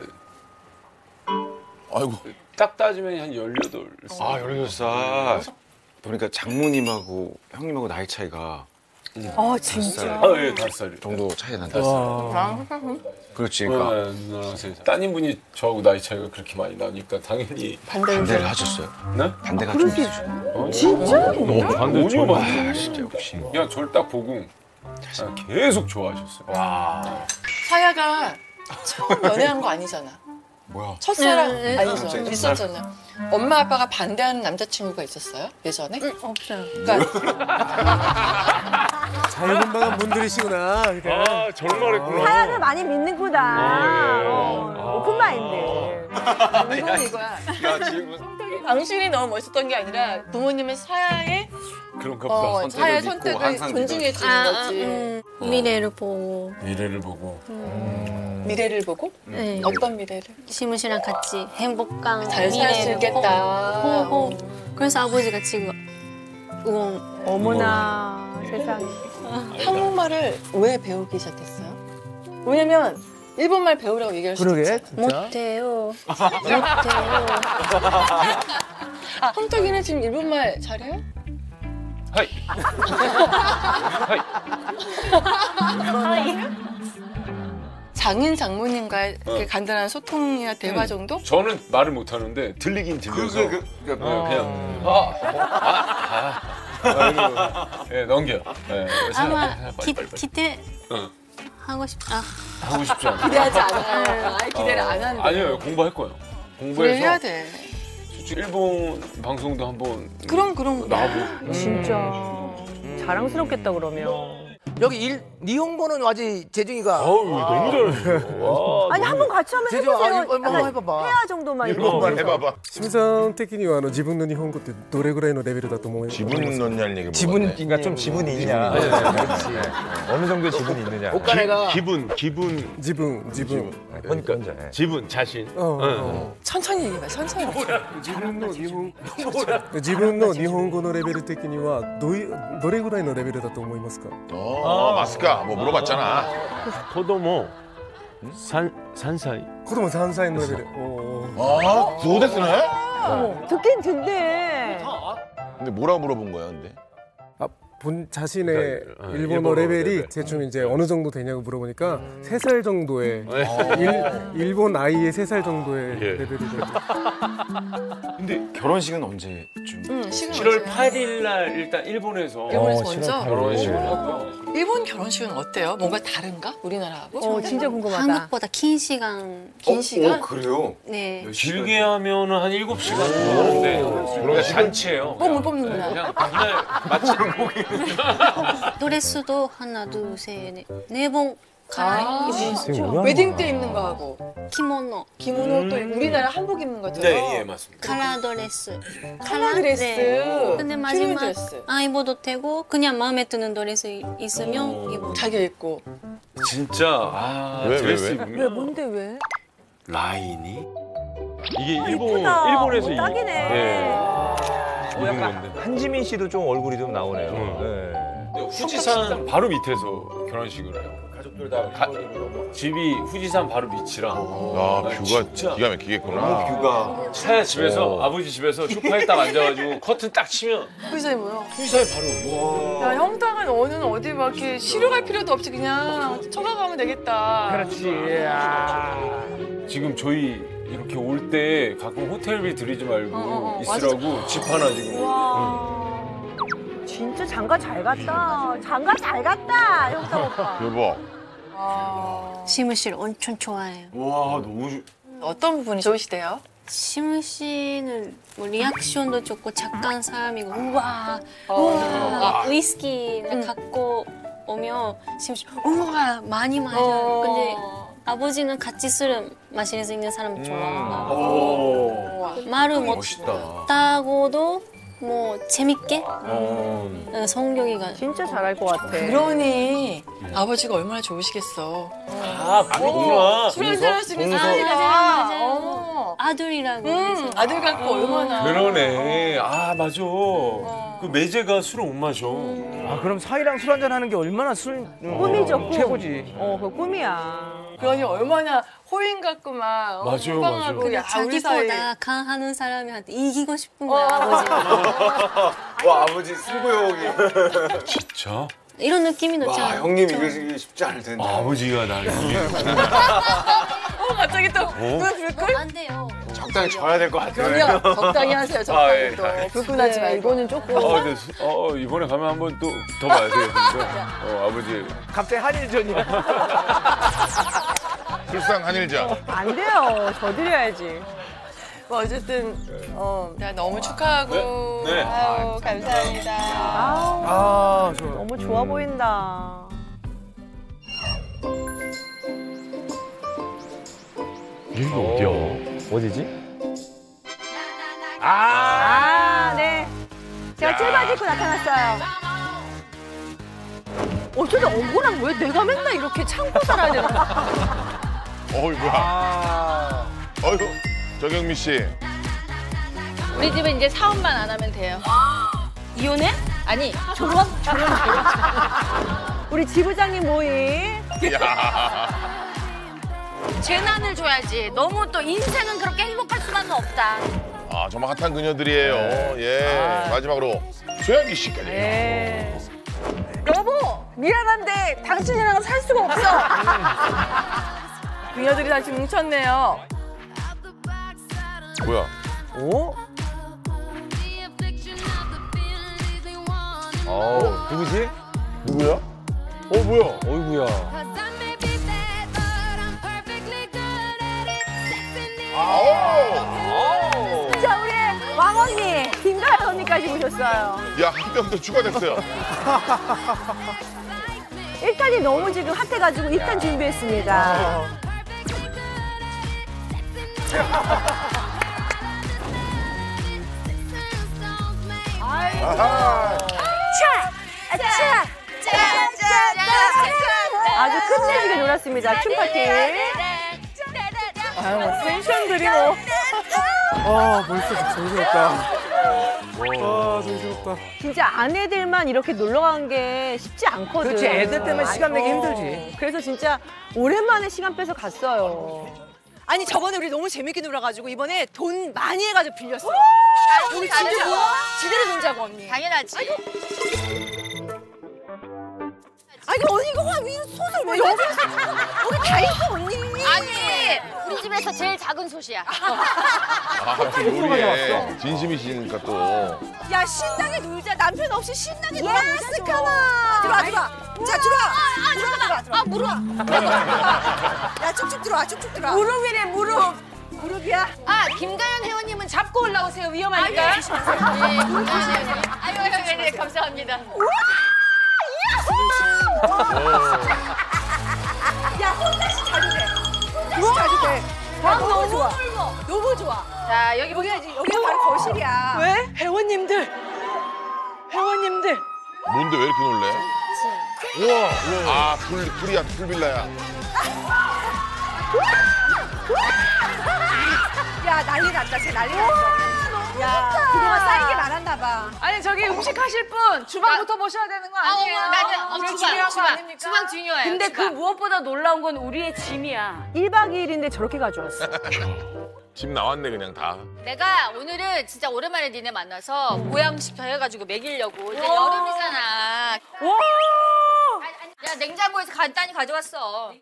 D: 아이고.
F: 딱 따지면 한 18살.
H: 아 18살. 보니까 장모님하고 형님하고 나이 차이가
B: 아 진짜.
F: 예, 5살
H: 정도 차이 난다. 그렇지.
F: 그러니까
H: 그러니까
F: 누나랑 3살. 따님분이 저하고 나이 차이가 그렇게 많이 나니까 당연히
H: 반대를 하셨어요.
F: 네?
H: 반대가 좀 있으시죠.
B: 진짜?
F: 반대 좋아.
H: 아 진짜 역시.
F: 그냥 저를 딱 보고 그냥 계속 좋아하셨어요. 와.
A: 사야가 처음 연애한 거 아니잖아.
H: 뭐야?
A: 첫사랑
I: 네,
A: 아니죠.
H: 갑자기
A: 있었잖아. 엄마 아빠가 반대하는 남자친구가 있었어요? 예전에?
I: 없어요.
K: 자유분방한 분들이시구나. 그냥.
F: 아, 저를 말했구나.
B: 사연을 많이 믿는구나.
F: 예.
B: 오픈 마인드.
A: 이건 이거야.
H: 야 지금
A: 당신이 너무 멋있던 게 아니라 부모님의 사야의
F: 그런가 보다.
A: 사야의
H: 믿고
A: 선택을
H: 항상
A: 존중해 주는 거지.
I: 미래를 보고
F: 미래를 보고.
A: 미래를 보고?
I: 네.
A: 어떤 미래를?
I: 시무 씨랑 같이 행복한
A: 잘 살 수
I: 미래를
A: 있겠다.
I: 보고 그래서 아버지가 지금 응원.
B: 어머나 세상에.
A: 한국말을 왜 배우기 시작했어요? 왜냐면 일본말 배우라고 얘기할 수도
C: 그러게.
A: 있잖아.
I: 못해요.
A: 헌떡이는 지금 일본말 잘해요?
F: 하이.
A: 장인 장모님과의 이렇게 간단한 소통이나 대화 정도?
F: 저는 말을 못 하는데 들리긴 들려서 그냥 예, 넘겨. 예,
I: 아마
F: 빨리.
I: 기대
F: 응.
I: 하고 싶다.
F: 하고 싶지 않아.
A: 기대하지 않아요. 아예 기대를 안 하는데.
F: 아니요, 공부할 거예요.
A: 그래
F: 공부해서
A: 해야 돼.
F: 솔직히 일본 방송도 한번
A: 그럼.
F: 나와보고.
B: 진짜 자랑스럽겠다 그러면.
C: 여기 니혼고는 아직 재중이가.
F: 너무 잘하시죠.
B: 아니 한 번 같이 한번
C: 재중
B: 해보세요.
C: 한번 해봐봐.
B: 회화 정도만.
D: 일본말 해봐봐.
K: 清水さん的には自分の日本語ってどれぐらいのレベルだと思います
D: 지분 넣냐는 얘기
J: 지분, 그러니까 좀 지분이 있냐. 어느 정도의 지분이 있느냐.
C: 옷가네가
F: 기분.
K: 自分
J: 그러니까 이제.
F: 지분, 자신.
K: うん、
A: 천천히 얘기해봐. 천천히.
K: 自分の日本語のレベル的にはどれぐらいのレベルだと思いますか
D: 마스카 뭐 물어봤잖아.
F: 코도모 산사이.
K: 子供3歳のレベル
D: 아, 구호대스네?
B: 듣긴 듣네.
D: 근데 뭐라고 물어본 거야, 근데?
K: 본 자신의
F: 그러니까,
K: 일본어
F: 일본어
K: 레벨이
F: 레벨.
K: 대충 이제 어느 정도 되냐고 물어보니까 3살 정도의 일본 아이의 3살 정도의
F: 예.
K: 레벨이 돼요.
H: 근데 결혼식은 언제쯤?
A: 시간
F: 7월 8일 날 일단 일본에서
A: 일본에서 먼저?
F: 결혼식을 하고요.
A: 일본 결혼식은 어때요? 뭔가 다른가? 우리나라하고?
B: 진짜 궁금하다.
I: 한국보다 긴 시간.
A: 긴 시간?
H: 그래요?
I: 네.
F: 길게 하면은 한 7시간 하는데 우리가 잔치예요.
A: 뽕을 뽑는구나.
F: 그냥 그날 마치
I: 드레스도 하나, 둘, 셋, 넷. 4번 갈아입고
A: 웨딩 때 입는 거 하고
I: 키모노,
A: 기모노 또 우리나라 한복 입는 것처럼.
F: 네, 예, 맞습니다.
I: 카라 드레스.
A: 카라 드레스.
I: 네. 근데
A: 튜닝
I: 마지막
A: 드레스.
I: 입어도 되고 그냥 마음에 드는 드레스 있으면 입어.
A: 자기가 입고.
F: 진짜
D: 왜,
F: 드레스
D: 왜?
F: 입으면
B: 왜 뭔데 왜?
F: 라인이 이게
B: 이쁘다.
F: 일본에서
B: 딱이네.
F: 네. 입은 건데.
J: 한지민 씨도 좀 얼굴이 좀 나오네요. 네.
F: 후지산 바로 밑에서 결혼식을 해요. 가족들 다 집이 후지산 바로 밑이라.
D: 야, 뷰가 기가 막히겠구나.
F: 뷰가 차에 집에서 아버지 집에서 소파에 딱 앉아가지고 커튼 딱 치면
A: 후지산이 뭐야?
F: 후지산이 바로. 와.
A: 야, 형당은 너는 어디 막 이렇게 쉬러 갈 필요도 없이 그냥 쳐가가면 되겠다.
C: 그렇지. 아.
F: 지금 저희 이렇게 올 때 가끔 호텔비 드리지 말고 있으라고 집 하나 지금.
B: 와. 진짜 장가 잘 갔다. 장가 잘 갔다. 형사 오빠.
D: 대박.
I: 시무 씨를 엄청 좋아해요.
F: 와 너무
A: 어떤 부분이 좋으시대요?
I: 시무 씨는 뭐 리액션도 좋고 착한 사람이고 우와 위스키를 갖고 오면 시무 씨 우와 많이 마셔. 근데 아버지는 같이 술을 마실 수 있는 사람 좋아하고 말을 못하고도 뭐 재밌게 성격이가
B: 진짜 잘할 것 같아.
A: 그러니 아버지가 얼마나 좋으시겠어.
F: 아 그렇구나.
A: 술 한잔 할 수 있는
I: 맞아요. 아들이라고 해서.
A: 아들 갖고 얼마나.
F: 그러네. 아 맞아. 그 매제가 술을 못 마셔.
C: 아 그럼 사이랑 술 한잔 하는 게 얼마나
B: 꿈이죠, 꿈.
C: 최고지.
B: 그 꿈이야.
A: 그러니 얼마나 호인 같고 막
F: 맞아요,
A: 호방하고
F: 맞아요.
A: 야 우리 사이.
I: 자기보다 강하는 사람한테 이기고 싶은 거야 아버지가.
H: 와 아버지 승부욕이.
F: 진짜?
I: 이런 느낌이 넣잖아.
H: 와 형님 이러시기 쉽지 않을 텐데.
F: 아버지가 나를 이기는.
A: 갑자기 또 불끈?
I: 안 돼요.
H: 적당히 져야 될 것 같아요.
A: 그럼요. 적당히 하세요. 적당히
F: 예.
A: 또 불끈하지 말고.
B: 이거는 조금.
F: 근데 이번에 가면 한번 또 붙어봐야 되겠는데. 아버지.
C: 갑자기 한일전이야.
D: 술상 한일전.
B: 안 돼요. 져드려야지.
A: 뭐 어쨌든 너무 축하하고
F: 네.
A: 아유 감사합니다.
B: 아, 너무 좋아 보인다.
F: 여기 어디야?
J: 어디지?
B: 네. 제가 찔바지 입고 나타났어요. 어쩌다 억울한 거야? 내가 맨날 이렇게 참고 살아야 되는 거야?
D: 어이구야. 어이구. 정영미 씨.
L: 우리 집은 이제 사업만 안 하면 돼요.
B: 이혼해?
L: 아니, 졸업?
B: 우리 지부장님 모임.
D: 야.
L: 재난을 줘야지. 너무 또 인생은 그렇게 행복할 수만은 없다.
D: 아 정말 핫한 그녀들이에요. 예. 마지막으로 소양기 씨까지.
B: 네. 여보, 미안한데 당신이랑 살 수가 없어.
A: 그녀들이 다시 뭉쳤네요.
D: 뭐야?
C: 오?
J: 누구지?
D: 누구야? 뭐야?
J: 어이구야.
B: 자, 우리 왕언니, 김가연 언니까지 모셨어요.
D: 야, 한 명 더 추가됐어요.
B: 일단이 너무 지금 핫해가지고 일단 준비했습니다. 아주 끝내주게 놀았습니다. 춤 파티.
A: 아유 뭐 텐션들이 뭐.
K: 벌써 정신없다. 정신없다.
B: 진짜 아내들만 이렇게 놀러 간 게 쉽지 않거든.
C: 그렇지, 애들 때문에 시간 내기 힘들지.
B: 그래서 진짜 오랜만에 시간 빼서 갔어요.
M: 아니 저번에 우리 너무 재밌게 놀아가지고 이번에 돈 많이 해가지고 빌렸어. 우리 진짜 지대로 놀자고 언니.
L: 당연하지.
M: 아니 언니 이거 와 위 솥을 왜 여기 다 있어 언니.
L: 아니, 우리 집에서 제일 작은 솥이야.
D: 아, 또 요리에 진심이시니까 또.
M: 야 신나게 놀자. 남편 없이 신나게 놀아보자. 들어와. 자 들어와.
L: 잠깐만. 무릎.
M: 야 쭉쭉 들어와. 무릎이래 무릎. 무릎이야?
L: 김가연 회원님은 잡고 올라오세요. 위험하니까. 아유, 감사합니다.
M: 야 혼자씩 자도 돼. 자도 돼. 너무 좋아. 너무 좋아.
L: 자, 여기
M: 여기가 바로 거실이야.
A: 왜? 회원님들.
D: 뭔데 왜 이렇게 놀래? 우와. 아, 풀빌라야.
M: 야 난리 났다. 쟤 난리 났어. 야 그동안 쌓인 게 많았나 봐.
B: 아니 저기 음식 하실 분 주방부터 모셔야 되는 거 아니에요?
L: 나는
B: 주방.
L: 주방 중요해.
N: 근데 그 무엇보다 놀라운 건 우리의 짐이야.
B: 1박 2일인데 저렇게 가져왔어.
D: 집 나왔네 그냥 다.
L: 내가 오늘은 진짜 오랜만에 니네 만나서 보양식 해가지고 먹이려고. 이제 여름이잖아. 야 냉장고에서 간단히 가져왔어.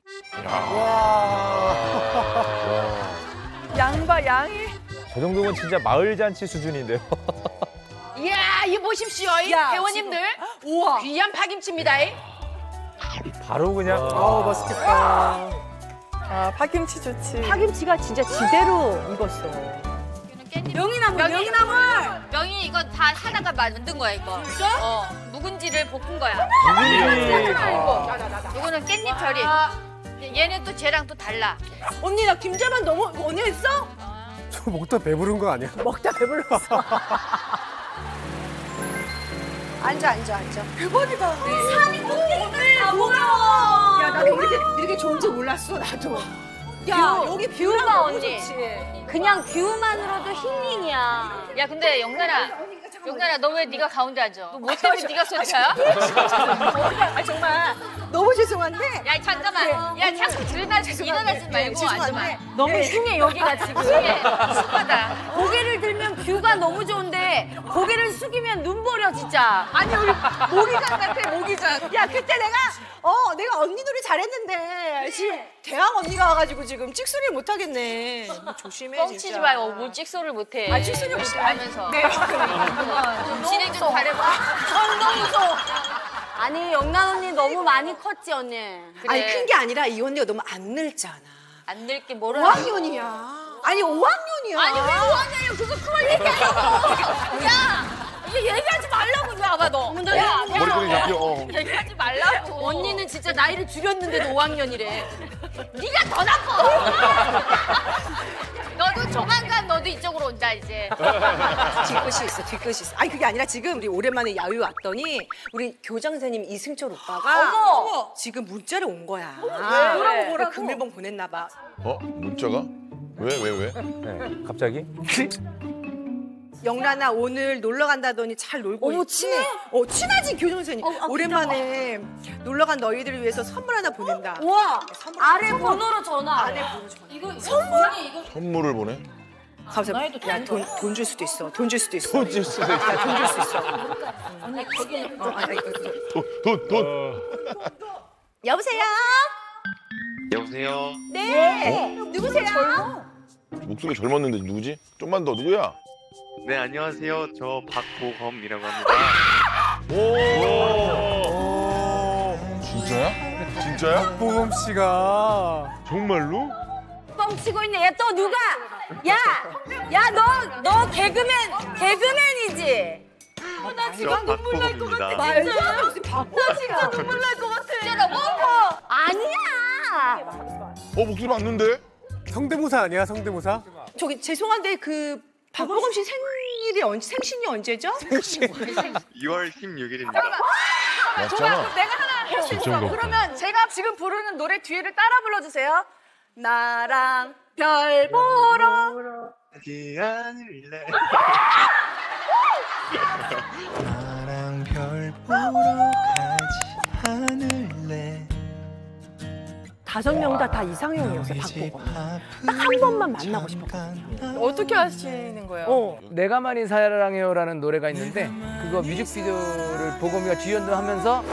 A: 양봐 양이.
J: 저 정도면 진짜 마을 잔치 수준인데요.
L: 이야 이 보십시오 이
M: 야,
L: 회원님들.
M: 우와.
L: 귀한 파김치입니다.
J: 바로 그냥.
B: 맛있겠다.
A: 아 파김치 좋지.
B: 파김치가 진짜 지대로 익었어.
L: 명이나물. 명이 이거 다 하다가 만든 거야 이거. 진짜? 묵은지를 볶은 거야. 이거는 깻잎 절임. 얘는 또 쟤랑 또 달라.
M: 언니 나 김자반 너무 언니 했어?
K: 저 먹다 배부른 거 아니야?
B: 먹다 배불렀어.
M: 앉아.
L: 대박이다. 산이 꼭대기까지 다 보여.
M: 야 나도 이렇게 좋은지 몰랐어 나도. 야 여기 뷰가
N: 뷰가
M: 너무
N: 언니.
M: 좋지.
N: 그냥 뷰만으로도 힐링이야.
L: 야 근데 영란아 너 왜 네가 가운데 앉아? 너 뭐 때문에 네가 소리야?
M: 아 정말 너무 죄송한데.
L: 야 잠깐만. 야 자꾸 일어나지 말고 앉아봐.
N: 너무 흉해 여기가 지금.
L: 습하다.
N: 고개를 들면 뷰가 너무 좋은데 고개를 숙이면 눈 버려 진짜.
M: 아니 우리 모기장 같아 모기장. 야 그때 내가 언니 노래 잘했는데 지금 대학 언니가 와가지고 지금 찍소리를 못 하겠네. 조심해 진짜.
L: 뻥치지 말고 뭘 찍소를 못해.
M: 아 찍소리 못해.
L: 하면서.
M: 네.
L: 진행 좀 잘해봐.
M: 너무 무서워.
N: 아니 영란 언니 너무 많이 컸지 언니.
L: 그래.
M: 아니 큰 게 아니라 이 언니가 너무 안 늙잖아.
L: 안 늙게 뭐라.
M: 5학년이야. 아니 5학년이야.
L: 아니 왜 5학년이야? 그거 그만 얘기하라고. 야 이거 얘기하지 말라고 좀 와봐 너. 야
D: 머리끈이 잡혀.
L: 얘기하지 말라고.
N: 언니는 진짜 나이를 줄였는데도 5학년이래.
L: 네가 더 나빠. 너도 조만간 너도 이쪽으로 온다 이제.
M: 뒤끝이 있어. 아니 그게 아니라 지금 우리 오랜만에 야외 왔더니 우리 교장 선생님 이승철 오빠가
L: 어머!
M: 지금 문자를 온 거야.
L: 뭐라고?
M: 금일봉 보냈나 봐.
D: 문자가? 왜?
J: 네, 갑자기?
M: 영란아 오늘 놀러 간다더니 잘 놀고
N: 어머,
M: 있지?
N: 친해?
M: 친하지 교장 선생님. 오랜만에 놀러 간 너희들을 위해서 선물 하나 보낸다.
N: 우와
M: 선물
N: 아래
M: 선물.
N: 번호로 전화.
M: 아래 번호 전화.
N: 이거 선물이 이거.
D: 선물을 보내?
M: 감사합니다. 야, 돈 줄 수도 있어. 돈 줄 수도 있어.
D: 돈 줄 수도 있어.
M: 야, 돈 줄 수 있어.
N: 언니 거기
D: 돈.
M: 여보세요?
H: 여보세요.
M: 네. 누구세요?
D: 목소리 젊었는데 누구지? 좀만 더 누구야?
H: 네 안녕하세요. 저 박보검이라고 합니다.
D: 진짜야?
K: 보검 씨가
F: 정말로?
N: 뻥치고 있네. 야 또 누가? 너 개그맨이지?
L: 나
H: 저
L: 지금 눈물 날 것 같아.
H: 박보검입니다.
L: 진짜.
M: 무슨
L: 나 진짜 눈물 날 것 같아. 진짜라고?
N: 아니야.
D: 목소리 맞는데?
K: 성대모사 아니야 성대모사?
M: 저기 죄송한데 그 박보검 씨 생신이 언제죠?
H: 2월 16일입니다.
D: 맞잖아.
B: 내가 하나 할 수 있어.
F: 진짜인가
B: 그러면 제가 지금 부르는 노래 뒤에를 따라 불러주세요. 나랑 별 보러.
H: 가지 않을래.
E: 나랑 별 보러 가지 않을래.
B: 5명 다 이상형이었어 박보검. 딱 한 번만 만나고 싶었거든요.
A: 어떻게 하시는 거예요?
C: 내가만이 사랑해요라는 노래가 있는데 그거 뮤직비디오를 보검이가 주연도 하면서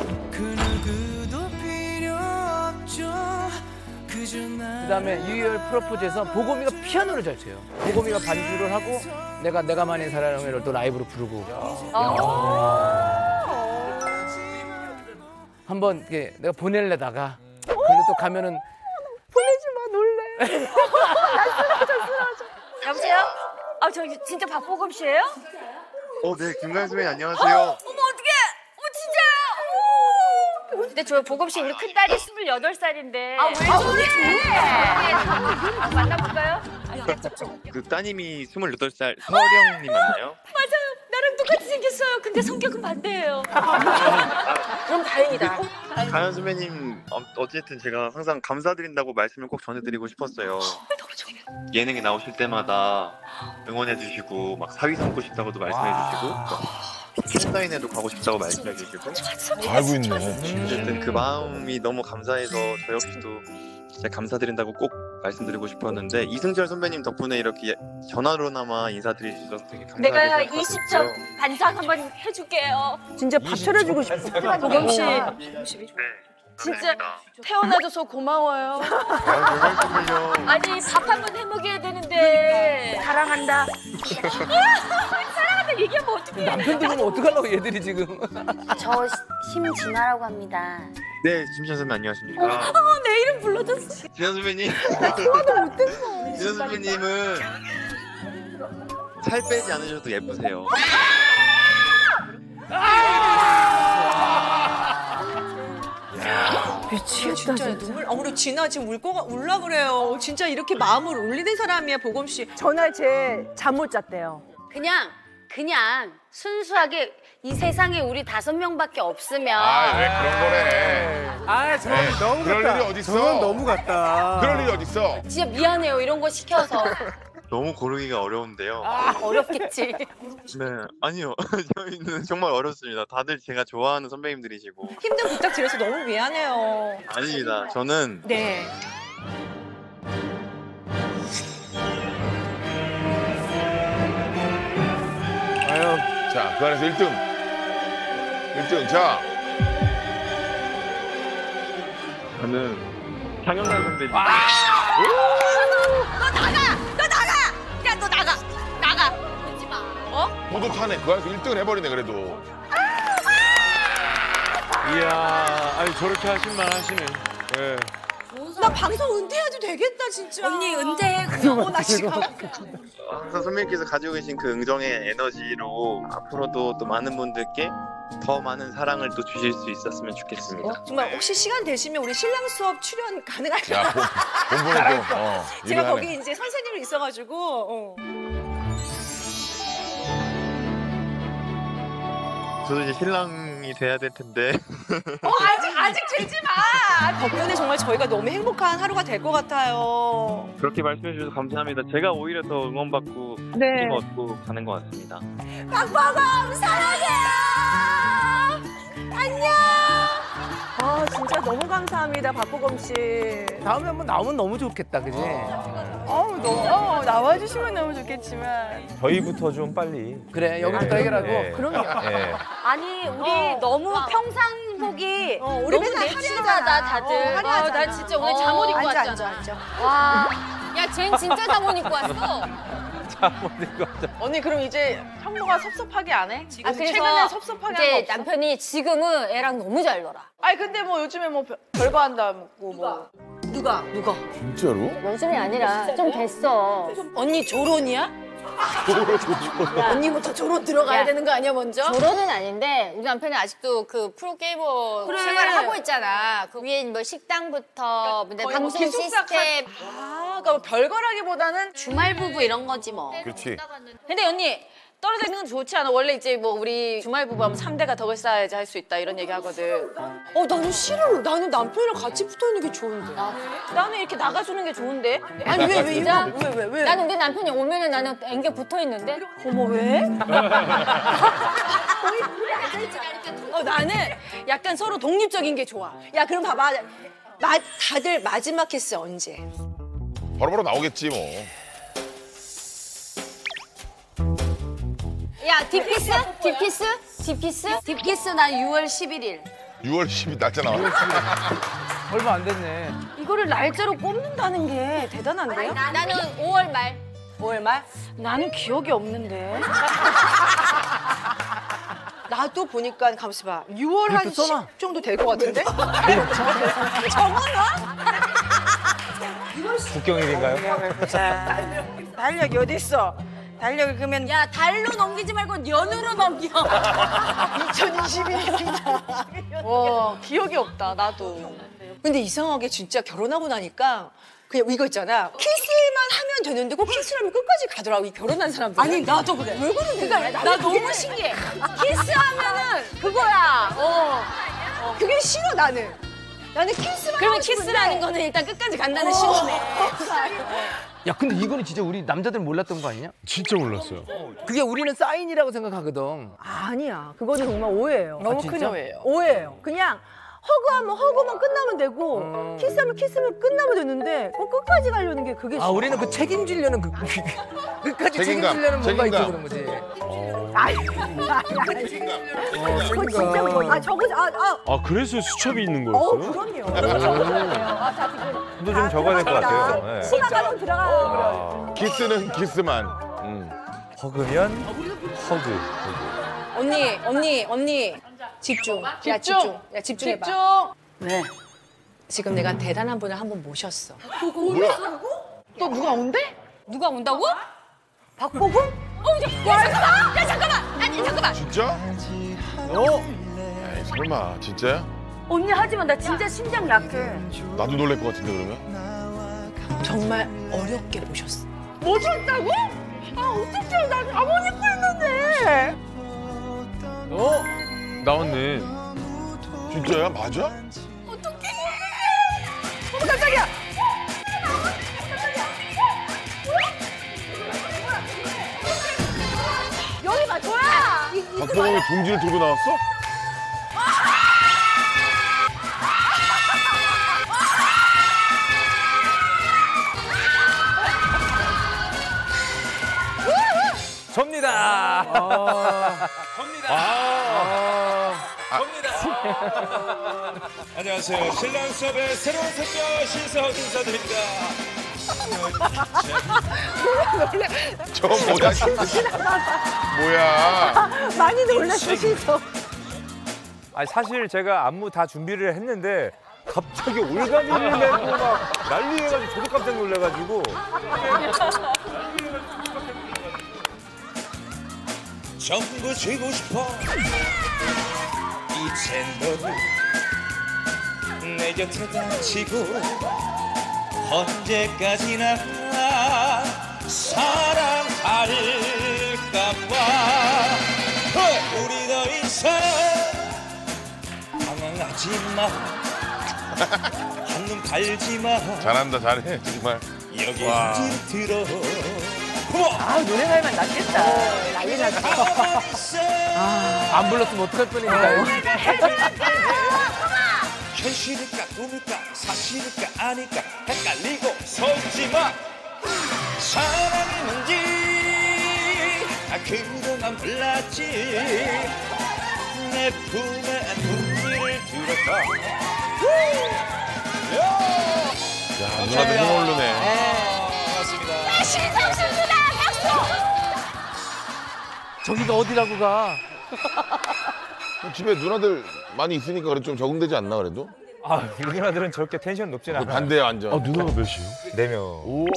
C: 그다음에 유열 프로포즈에서 보검이가 피아노를 잘 쳐요. 보검이가 반주를 하고 내가만이 사랑해요를 또 라이브로 부르고. 한번 이렇게 내가 보낼래다가 그리고 또 가면은
B: 보내지 마 놀래.
N: 여보세요? 저 진짜 박보검 씨예요?
H: 네 김가연 선배님 안녕하세요.
N: 어머 어떡해. 진짜요? 근데 저 보검 씨 큰 딸이 28살인데.
L: 왜 저래?
N: 만나볼까요?
H: 그 따님이 28살 서령님 맞나요?
N: 맞아요. 나랑 똑같이
L: 잘생겼어요. 근데 성격은 반대예요.
B: 그럼 다행이다.
O: 가연 선배님 어쨌든 제가 항상 감사드린다고 말씀을 꼭 전해드리고 싶었어요. 예능에 나오실 때마다 응원해주시고 막 사위 삼고 싶다고도 말씀해주시고 팬사인회도 가고 싶다고 말씀해주시고
D: 다 알고 있네.
O: 어쨌든 그 마음이 너무 감사해서 저 역시도 진짜 감사드린다고 꼭 말씀드리고 싶었는데 이승철 선배님 덕분에 이렇게 전화로나마 인사드릴 수 있어서 되게 감사하게
L: 내가
O: 생각하고
L: 20점 반상 한번 해줄게요.
B: 진짜 밥 차려주고 싶어.
A: 보검 씨
L: 진짜 태어나줘서 고마워요. 아니 밥 한 번 해먹여야 되는데.
B: 사랑한다.
L: 사랑한다 얘기하면 어떡해.
C: 남편 들으면 어떡하려고 얘들이 지금.
N: 저 심진아라고 합니다.
O: 네, 심지현 선배님 안녕하십니까?
L: 내 이름 불러줬어.
O: 지현 선배님.
B: 소화도 못했어.
O: 지현 선배님은 살 빼지 않으셔도 예쁘세요.
M: 미치겠다 진짜. 눈물. 우리 진아 지금 울라 그래요. 진짜 이렇게 마음을 울리는 사람이야 보검 씨.
B: 전날 제 잠 못 잤대요.
N: 그냥 순수하게 이 세상에 우리 5명밖에 없으면.
D: 아, 왜 그런 거래.
K: 아, 저건 너무
D: 그럴
K: 같다.
D: 일이 어딨어?
K: 저건 너무 같다.
D: 그럴 일이 어딨어?
N: 진짜 미안해요 이런 거 시켜서.
O: 너무 고르기가 어려운데요.
N: 어렵겠지.
O: 네, 아니요. 저희는 정말 어렵습니다. 다들 제가 좋아하는 선배님들이시고.
M: 힘든 부탁 드려서 너무 미안해요.
O: 아닙니다. 저는
M: 네.
D: 과연 자, 그 안에서 1등. 1등. 자.
O: 저는 장영란 선배님.
B: 너 나가! 야, 너 나가! 나가!
L: 오지 마.
D: 뿌듯하네. 그 안에서 1등을 해버리네, 그래도.
F: 이야, 아니 저렇게 하실만 하시네. 예.
M: 나 방송 은퇴해도 되겠다 진짜.
N: 언니 은퇴해 그냥.
M: 나 지금.
O: 항상 선배님께서 가지고 계신 그 응정의 에너지로 앞으로도 또 많은 분들께 더 많은 사랑을 또 주실 수 있었으면 좋겠습니다.
M: 정말 혹시 시간 되시면 우리 신랑 수업 출연 가능할까요?
D: 야, 본보내고.
M: 제가 거기 이제 선생님이 있어가지고.
O: 저도 이제 신랑이 돼야 될 텐데.
M: 아직 되지 마. 덕분에 정말 저희가 너무 행복한 하루가 될 것 같아요.
O: 그렇게 말씀해 주셔서 감사합니다. 제가 오히려 더 응원받고
M: 네.
O: 힘 얻고 가는 것 같습니다.
M: 박보검 사랑해요. 안녕. 아 진짜 너무 감사합니다 박보검 씨.
C: 다음에 한번 나오면 너무 좋겠다, 그지?
A: 너무 나와주시면 너무 좋겠지만
J: 저희부터 좀 빨리.
C: 그래, 여기부터 해결하고.
J: 네.
C: 그럼요.
J: 네.
N: 아니 우리 너무 평상복이
M: 우리
N: 너무
M: 맨날
N: 내추라다 다들.
M: 화려하잖아.
L: 나 진짜 오늘 잠옷 입고
M: 앉아,
L: 왔잖아.
M: 앉아.
L: 와. 야, 쟨 진짜 잠옷 입고 왔어.
A: 언니 그럼 이제 형부가 섭섭하게 안 해?
L: 아, 그래서
A: 최근에 섭섭하게 한 거
L: 이제
A: 없어?
L: 남편이 지금은 애랑 너무 잘 놀아.
A: 아니 근데 뭐 요즘에 뭐 별거 한다고 뭐
M: 누가?
D: 진짜로?
L: 요즘이 아니라 좀 됐어.
M: 언니 조론이야? 언니부터 조론 들어가야
L: 야,
M: 되는 거 아니야 먼저?
L: 결혼은 아닌데 우리 남편이 아직도 그 프로게이머
M: 그래.
L: 생활을 하고 있잖아. 그 위에 뭐 식당부터 뭐
A: 거의
L: 방송
A: 뭐 기숙사
L: 시스템.
A: 그러니까 별거라기보다는
L: 주말 부부 이런 거지 뭐.
D: 그렇지.
L: 근데 언니 떨어져 있는 건 좋지 않아? 원래 이제 뭐 우리 주말 부부하면 3대가 덕을 쌓아야지 할 수 있다 이런 얘기 하거든.
M: 나는 싫어. 나는 남편이랑 같이 붙어 있는 게 좋은데.
L: 나는 이렇게 나가주는 게 좋은데.
M: 아니 왜
L: 진짜?
M: 왜?
L: 나는 우리 남편이 오면은 나는 앵겨 붙어 있는데.
M: 어머 왜?
L: 나는 약간 서로 독립적인 게 좋아.
M: 야 그럼 봐봐. 다들 마지막 키스 언제?
D: 바로바로 나오겠지 뭐.
L: 야 딥키스? 딥키스? 딥키스? 딥키스 난 6월 11일.
D: 6월 10일 날짜 나와.
C: 얼마 안 됐네.
M: 이거를 날짜로 꼽는다는 게 대단한데요?
L: 나는 5월 말.
M: 5월 말?
L: 나는 기억이 없는데.
M: 나도 보니까 가만있어 봐. 6월 한 10 정도 될 것 같은데? 적어놔?
J: 국경일인가요?
M: 달력이 어디 있어? 달력을 그러면
L: 야 달로 넘기지 말고 연으로 넘겨.
M: 2022년이다.
A: 와 기억이 없다 나도.
M: 근데 이상하게 진짜 결혼하고 나니까 그냥 이거 있잖아. 키스만 하면 되는데 꼭 키스를 하면 끝까지 가더라고, 이 결혼한 사람들.
B: 아니 나도 그래.
M: 왜 그러는
B: 그러니까
M: 거야?
B: 나 너무 신기해. 키스하면은 그거야.
M: 그게 싫어 나는. 나는 키스만
N: 그러면
M: 하고 싶은데.
N: 키스라는 거는 일단 끝까지 간다는 신호네.
C: 야 근데 이거는 진짜 우리 남자들 몰랐던 거 아니냐?
F: 진짜 몰랐어요.
C: 그게 우리는 사인이라고 생각하거든.
M: 아니야. 그거는 정말 오해예요.
A: 너무
C: 진짜?
A: 큰 오해예요.
M: 오해예요. 그냥 허그하면 허그만 끝나면 되고 키스하면 키스만 끝나면 되는데 꼭 끝까지 가려는 게 그게
C: 아 우리는 그 책임지려는 끝까지
D: 책임감,
C: 책임지려는 뭔가 있고
D: 책임감.
C: 그런 거지.
M: 그거 진짜 그거. 아 저거
F: 아 그래서 수첩이 있는 거였어요?
M: 그럼요.
J: 도 좀 적어야 될 것 같아요. 네.
M: 심화가로 들어가.
D: 키스는 키스만.
J: 허그면 허그.
M: 언니 집중. 야 집중. 야 집중해봐.
B: 집중.
M: 네. 지금 내가 대단한 분을 한 분 모셨어.
D: 뭐야?
B: 또 누가 온대?
N: 누가 온다고?
M: 박보금?
N: 잠깐만! 야 잠깐만! 아니 잠깐만!
D: 진짜? 에이, 설마 진짜야?
N: 언니 하지마 나 진짜 심장 약해.
D: 나도 놀랄 것 같은데 그러면?
M: 정말 어렵게 모셨어.
B: 모셨다고? 아 어떡해 나 가만히 있고 있는데.
F: 나왔네.
D: 진짜야? 맞아?
B: 어머 깜짝이야. 여기 봐 뭐야?
D: 박보검이 둥지를 들고 나왔어?
J: 접니다.
H: 안녕하세요. 신랑 수업의 새로운 선녀 신석 인사드립니다.
D: 저 뭐야? 뭐야?
M: 많이 놀랐어 신서.
J: 아니 사실 제가 안무 다 준비를 했는데 갑자기 올가미를 내고 막 난리해가지고 저도 깜짝 놀래가지고.
H: 전부 주고 싶어. 이젠 너를 내 곁에 다치고 언제까지나 사랑할까봐. 우리 더 이상 방황하지 마. 한눈 팔지 마.
D: 잘한다, 잘해 정말.
H: 여기
D: 와.
H: 들어.
A: 아 노래 나이만 낫겠다.
M: 난리 났어.
C: 안 불렀으면 어떡할 뻔했냐.
H: 현실일까 꿈일까 사실일까 아닐까 헷갈리고 서있지마. 사랑이 뭔지 그동안 몰랐지. 내 품에 둥지를 들었다.
D: 야 누나들 힘 오르네.
H: 반갑습니다.
N: 신성수 누나 박수!
C: 저기가 어디라고 가?
D: 집에 누나들 많이 있으니까 그래 좀 적응되지 않나 그래도?
J: 아 우리 누나들은 저렇게 텐션 높진 않아요.
D: 반대야 완전.
F: 누나가 몇이에요?
J: 4명.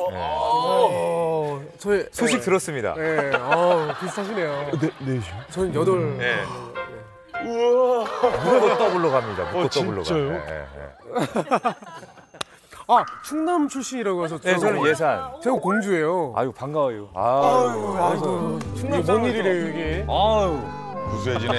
K: 저희
J: 소식 들었습니다.
K: 네, 비슷하시네요.
F: 네시요?
K: 저는 8.
J: 네. 묶고 더블로 갑니다. 묶고 더블로
F: 진짜요?
J: 가요. 네, 네.
K: 아 충남 출신이라고 하셨죠?
J: 네, 저는 예산.
K: 제가 공주예요.
J: 아유 반가워요.
K: 아이고, 이게 뭔 일이래요 이게?
J: 아유.
D: 구수해지네.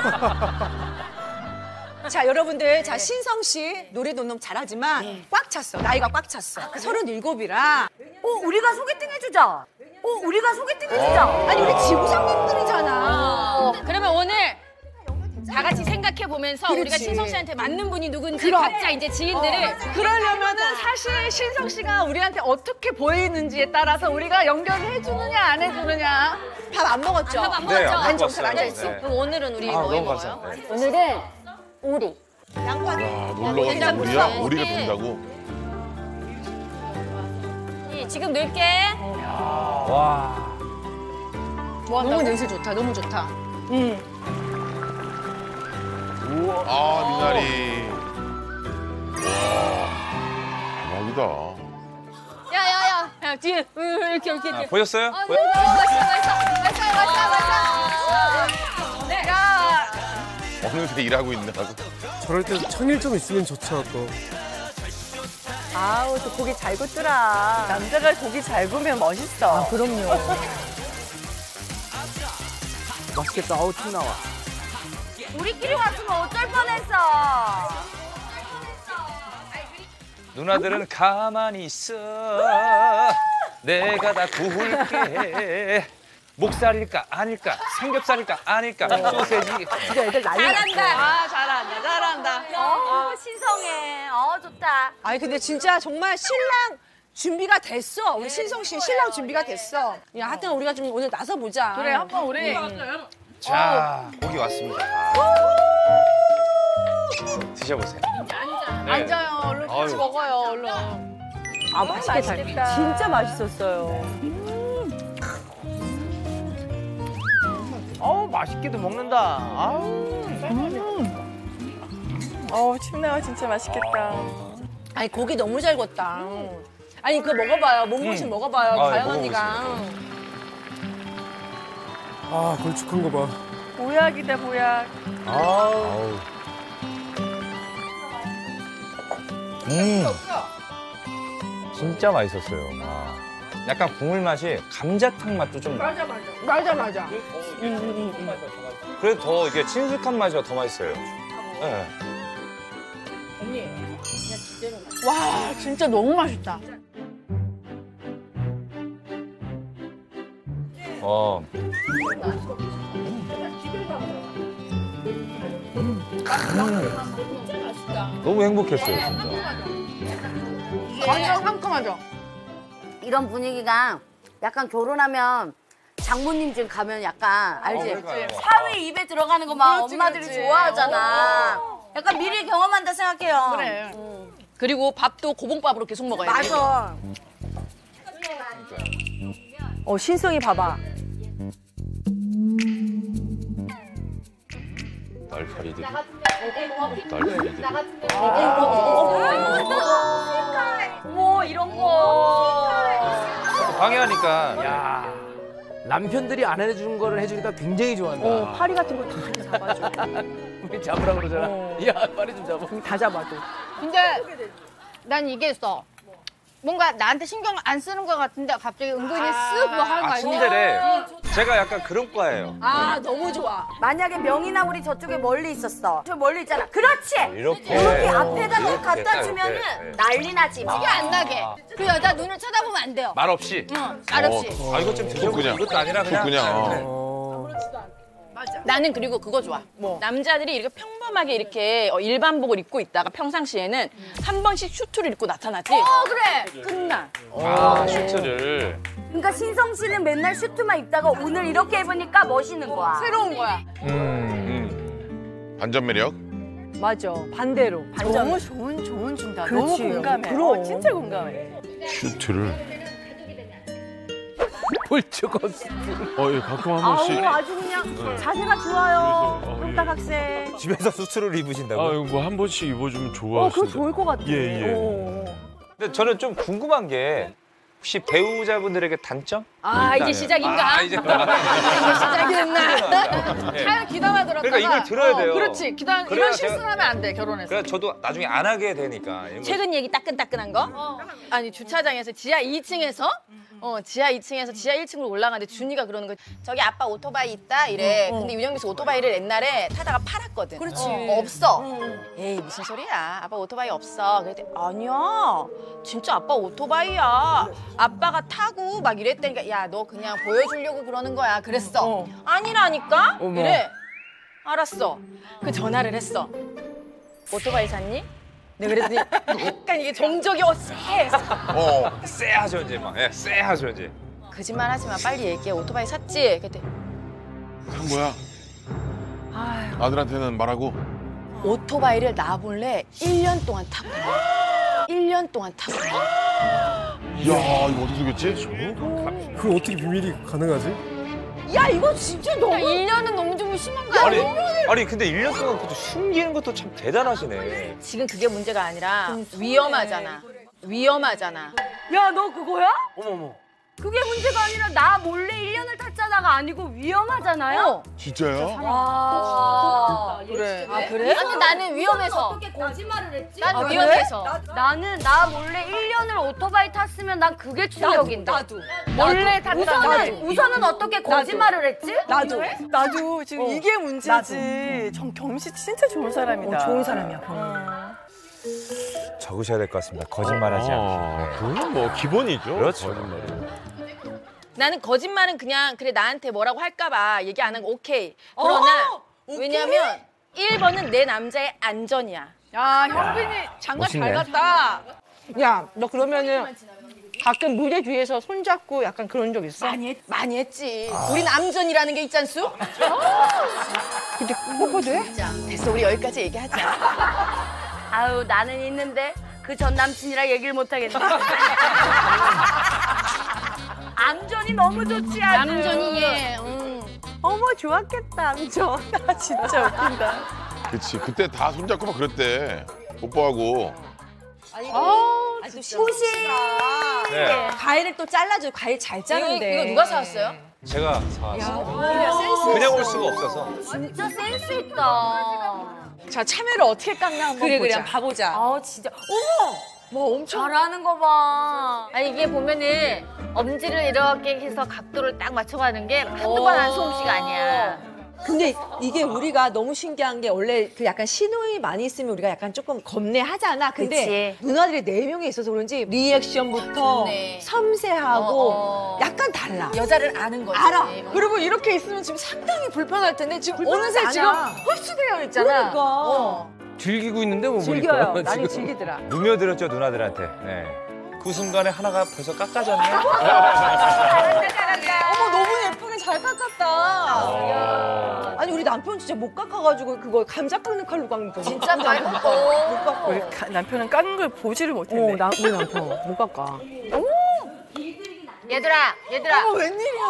M: 자 여러분들 자 신성 씨 노래도 너무 잘하지만 꽉 찼어. 나이가 꽉 찼어. 37이라.
N: 우리가 소개팅 해주자. 우리가 소개팅 해주자.
M: 아니 우리 지구상님들이잖아.
L: 그러면 오늘 다 같이 생각해 보면서
M: 그렇지.
L: 우리가 신성 씨한테 맞는 분이 누군지
M: 그럼.
L: 각자 이제 지인들을
B: 그러려면은 사실 신성 씨가 우리한테 어떻게 보이는지에 따라서 우리가 연결을 해주느냐 안 해주느냐.
M: 밥 안 먹었죠?
L: 밥 안
J: 네,
L: 먹었죠?
J: 안
M: 정상
J: 먹었어요.
M: 앉아있어.
J: 네.
N: 그럼 오늘은 우리
J: 아,
N: 뭐
J: 너무
N: 먹어요?
J: 감사합니다. 네.
N: 오늘은 오리.
M: 양파.
D: 야 놀러 가서 우리야? 우리가 돈다고?
N: 지금 넣을게.
J: 와.
M: 너무 냄새 좋다. 너무 좋다.
D: 아 미나리. 와 대박이다.
L: 야야야 야, 뒤에 이렇게
J: 보셨어요?
L: 맛있어. 네.
D: 어느새 일하고 있나?
K: 저럴 때 청일점 있으면 좋죠 또.
M: 아우, 또 고기 잘 굽더라.
A: 남자가 고기 잘 구우면 멋있어.
M: 그럼요.
C: 맛있겠다. 아우 침 나와.
N: 우리끼리 왔으면 어쩔 뻔했어.
H: 누나들은 가만히 있어. 내가 다 구울게. 목살일까 아닐까 삼겹살일까 아닐까 소세지.
M: 진짜 애들 난리
N: 잘한다.
M: 났어.
N: 아, 잘한다. 신성해. 좋다.
M: 아니 근데 진짜 정말 신랑 준비가 됐어. 우리 신성 씨 신랑 준비가 됐어. 야, 하여튼 우리가 좀 오늘 나서 보자.
B: 그래, 한번 우리.
H: 자, 고기 왔습니다. 드셔보세요. 네.
B: 앉아요. 얼른 같이
H: 아유.
B: 먹어요, 얼른.
M: 아, 맛있게 잘. 진짜 맛있었어요.
C: 어우 맛있게도 먹는다. 아우.
A: 침 나와 진짜 맛있겠다.
M: 아니 고기 너무 잘 구웠다. 아니 그거 먹어봐요. 몸보신 먹어봐요.
H: 아,
M: 다현
H: 먹어보겠습니다.
M: 언니가.
K: 아 걸쭉한 거 봐.
A: 보약이다 보약.
C: 아우.
J: 진짜 맛있었어요. 와. 약간 국물 맛이 감자탕 맛도 좀 나.
M: 맞아.
J: 그래도 더 이게 친숙한 맛이 더 맛있어요. 네.
B: 와, 진짜 너무 맛있다.
J: 너무 행복했어요, 진짜.
B: 완전 상큼하죠?
N: 이런 분위기가 약간 결혼하면 장모님 집 가면 약간 알지?
H: 그러니까요.
N: 사위 입에 들어가는 거 막
B: 그렇지,
N: 엄마들이
B: 그렇지.
N: 좋아하잖아. 약간 미리 경험한다 생각해요.
B: 그래. 그리고 밥도 고봉밥으로 계속 먹어야 돼.
N: 맞아.
M: 신성이 봐봐.
H: 날파리들이. 날파리들이.
N: 뭐 이런 거.
H: 방해하니까.
C: 야. 남편들이 안 해주는 거를 해주니까 굉장히 좋아한다.
M: 파리 같은 거 다 잡아줘.
C: 우리 잡으라 그러잖아. 야 파리 좀 잡아.
M: 다 잡아도.
L: 근데 난 이게 있어. 뭔가 나한테 신경 안 쓰는 것 같은데 갑자기 은근히 쓱 뭐 하는 거
H: 아,
L: 아니야?
H: 친데레. 제가 약간 그런 과예요.
M: 너무 좋아.
N: 만약에 명이나 우리 저쪽에 멀리 있었어. 저 멀리 있잖아. 그렇지.
H: 이렇게.
N: 앞에다 딱
H: 이렇게,
N: 갖다
H: 딱
N: 주면은
H: 이렇게.
N: 난리 나지.
L: 티가 안 나게. 그 여자 눈을 쳐다보면 안 돼요.
H: 말 없이.
L: 응, 말 없이.
H: 아, 이거 좀 드셔보세요.
D: 그냥.
H: 이것도 아니라 그냥.
B: 나는 그리고 그거 좋아. 남자들이 이렇게 평범하게 이렇게 일반복을 입고 있다가 평상시에는 한 번씩 슈트를 입고 나타나지.
N: 그래.
B: 끝나.
H: 아, 슈트를.
N: 그러니까 신성 씨는 맨날 슈트만 입다가 오늘 이렇게 입으니까 멋있는 거야.
B: 새로운 거야.
D: 반전 매력.
M: 맞아. 반대로.
A: 너무 좋은 준다.
M: 그렇지.
A: 너무 공감해.
M: 그럼.
A: 진짜 공감해.
D: 슈트를.
F: 폴츠거스. 예, 가끔 한 번씩.
M: 아주 그냥 자세가 좋아요. 흠딱 학생.
J: 집에서 수트를 입으신다고요?
F: 아, 이거 뭐 한 번씩 입어주면 좋아하시는데.
M: 그거 좋을 것 같아.
F: 예.
J: 근데 저는 좀 궁금한 게 혹시 배우자분들에게 단점?
B: 이제 시작인가?
H: 아, 이제.
B: 시작이 됐나?
H: 예.
B: 잘 귀담아 들었다가.
H: 그러니까 이걸 들어야 돼요.
B: 그렇지.
H: 그래야
B: 이런
H: 제가-
B: 실수를 하면 안 돼, 결혼해서.
H: 그래서 저도 나중에 안 하게 되니까. 이런 거.
B: 최근 얘기 따끈따끈한 거? 아니 주차장에서 지하 2층에서 지하 2층에서 지하 1층으로 올라가는데 준이가 그러는 거 저기 아빠 오토바이 있다 이래. 근데 윤영미 씨 오토바이를 옛날에 타다가 팔았거든.
M: 그렇지.
B: 없어. 에이 무슨 소리야. 아빠 오토바이 없어. 그랬더니 아니야. 진짜 아빠 오토바이야. 아빠가 타고 막 이랬다니까 야 너 그냥 보여주려고 그러는 거야. 그랬어. 아니라니까? 이래. 알았어. 그 전화를 했어. 오토바이 샀니? 내가 그랬더니 약간 이게 정적이 쎄.
H: 쎄하죠, 이제 막. 예, 쎄하죠, 이제.
B: 거짓말 하지 마. 빨리 얘기해. 오토바이 샀지? 그랬더니
D: 산 거야. 아들한테는 말하고.
B: 오토바이를 나 몰래 1년 동안 타고 1년 동안 타고
D: 야, 이거 어떻게 속였지?
K: 그걸 어떻게 비밀이 가능하지?
M: 야, 이거 진짜 너무.
L: 1년은 너무 좀 심한 거
J: 아니,
L: 아니야?
J: 아니 근데 1년 동안 그것도 숨기는 것도 참 대단하시네.
B: 지금 그게 문제가 아니라 위험하잖아. 위험하잖아.
M: 야, 너 그거야?
C: 어머머.
N: 그게 문제가 아니라 나 몰래 1년을 탔잖아가 아니고 위험하잖아요.
D: 진짜요?
B: 그래.
L: 아, 그래? 아니, 나는 위험해서.
N: 어떻게 거짓말을 했지?
L: 난 위험해서.
N: 나는 나 몰래 1년을 오토바이 탔으면 난 그게 충격인데.
M: 나도.
N: 몰래 탔다. 우선은 어떻게 거짓말을 했지?
A: 나도 지금 이게 문제지. 겸씨 진짜 좋은 사람이다.
M: 좋은 사람이야.
J: 적으셔야 될 것 같습니다. 거짓말하지 않기.
F: 그건 뭐 기본이죠.
J: 그렇죠.
B: 나는 거짓말은 그냥 그래 나한테 뭐라고 할까봐 얘기 안 하고 오케이. 그러나 왜냐면 1번은 내 남자의 안전이야.
M: 야, 현빈이 장난 잘 갔다. 야, 너 그러면은 가끔 무대 뒤에서 손잡고 약간 그런 적 있어?
B: 많이 했지. 우린 암전이라는 게 있잖수?
M: 근데 뽀뽀 돼?
B: 됐어, 우리 여기까지 얘기하자.
N: 아유, 나는 있는데 그 전 남친이라 얘기를 못 하겠네. 암전이 너무 좋지 아주.
L: 남전이 얘.
M: 어머, 좋았겠다, 암전.
A: 나 진짜 웃긴다.
D: 그치. 그때 다 손잡고 막 그랬대. 오빠하고.
M: 아주 소식.
J: 네.
M: 과일을 또 잘라줘. 과일 잘 자른대.
B: 이거 누가 사왔어요?
J: 제가 사왔어요.
M: 그냥
J: 올 수가 없어서.
N: 진짜 센스 있다.
M: 자, 참외를 어떻게 깎나 한번 보자. 그래, 봐보자.
N: 아, 진짜. 어머!
M: 뭐 엄청
N: 잘하는 거 봐.
L: 아니, 이게 보면은 엄지를 이렇게 해서 각도를 딱 맞춰가는 게 한두 번 하는 솜씨가 아니야.
M: 근데 이게 우리가 너무 신기한 게 원래 그 약간 신호이 많이 있으면 우리가 약간 조금 겁내하잖아. 근데
L: 그치.
M: 누나들이 4명이 있어서 그런지 리액션부터
B: 네.
M: 섬세하고 약간 달라.
B: 여자를 아는 거지.
M: 알아. 그리고 이렇게 있으면 지금 상당히 불편할 텐데 지금 어느새 지금 흡수되어 있잖아.
C: 어. 즐기고 있는데 뭐
M: 즐겨요.
C: 보니까
M: 많이
C: 지금.
M: 즐기더라.
J: 누며들었죠 누나들한테. 네. 그 순간에 하나가 벌써 깎아졌네.
M: 어머, 너무 예쁘게 잘 깎았다. 아니, 우리 남편 진짜 못 깎아가지고 그거 감자 깎는 칼로 깎는 거.
B: 진짜 잘 깎어.
M: 못 깎아.
A: 우리 남편은 깎는 걸 보지를 못했네.
M: 우리 남편 못 깎아.
L: 얘들아.
M: 어머, 웬일이야?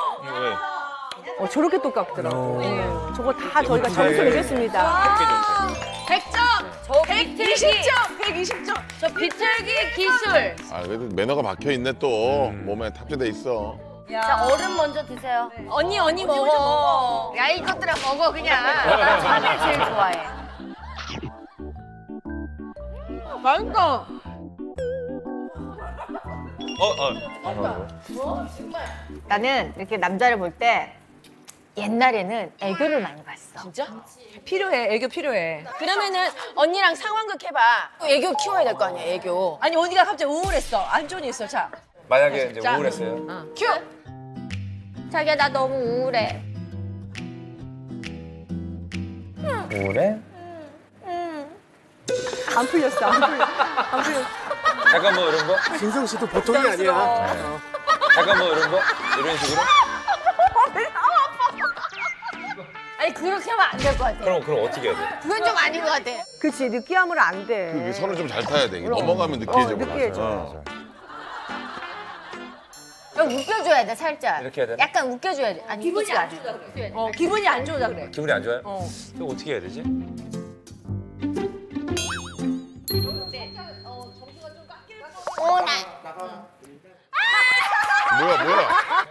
M: 저렇게 또 깎더라고. 저거 다 저희가 점수 매겼습니다.
L: 100점! 저 비틀기!
M: 120점!
L: 저 비틀기 기술!
D: 아, 그래도 매너가 박혀있네 또. 몸에 탑재돼 있어.
L: 자, 얼음 먼저 드세요.
B: 언니 먹어.
L: 야, 이것들아 먹어, 그냥. 나 참외 제일 좋아해.
M: 맛있다.
L: 나는 이렇게 남자를 볼 때 옛날에는 애교를 많이 봤어.
B: 진짜?
M: 필요해. 애교 필요해.
B: 그러면은 언니랑 상황극 해봐. 애교 키워야 될 거 아니야, 애교.
M: 아니, 언니가 갑자기 우울했어. 안 좋은 일 있어. 자.
J: 만약에 이제 우울했어요.
B: 큐!
L: 자기야, 나 너무 우울해.
J: 우울해?
M: 안 풀렸어. 안 풀렸어.
J: 약간 뭐 이런 거?
K: 진성 씨도 보통이 아니야.
J: 약간 뭐 이런 거? 이런 식으로?
L: 아니, 그렇게 하면 안 될 것 같아.
J: 그럼 어떻게 해야 돼?
L: 그건 좀 아닌 것 같아.
M: 그치, 느끼하면 안 돼.
D: 그 선을 좀 잘 타야 돼. 이게 넘어가면 느끼해져.
M: 느끼해져.
L: 좀 웃겨줘야 돼, 살짝.
J: 이렇게 해야 되나?
L: 약간 웃겨줘야 돼. 아니,
N: 기분이
L: 웃기지
N: 안
L: 않아.
N: 좋다 그래.
M: 기분이 안 좋다 그래.
J: 기분이 안 좋아요? 이거 어떻게 해야 되지?
D: 뭐야.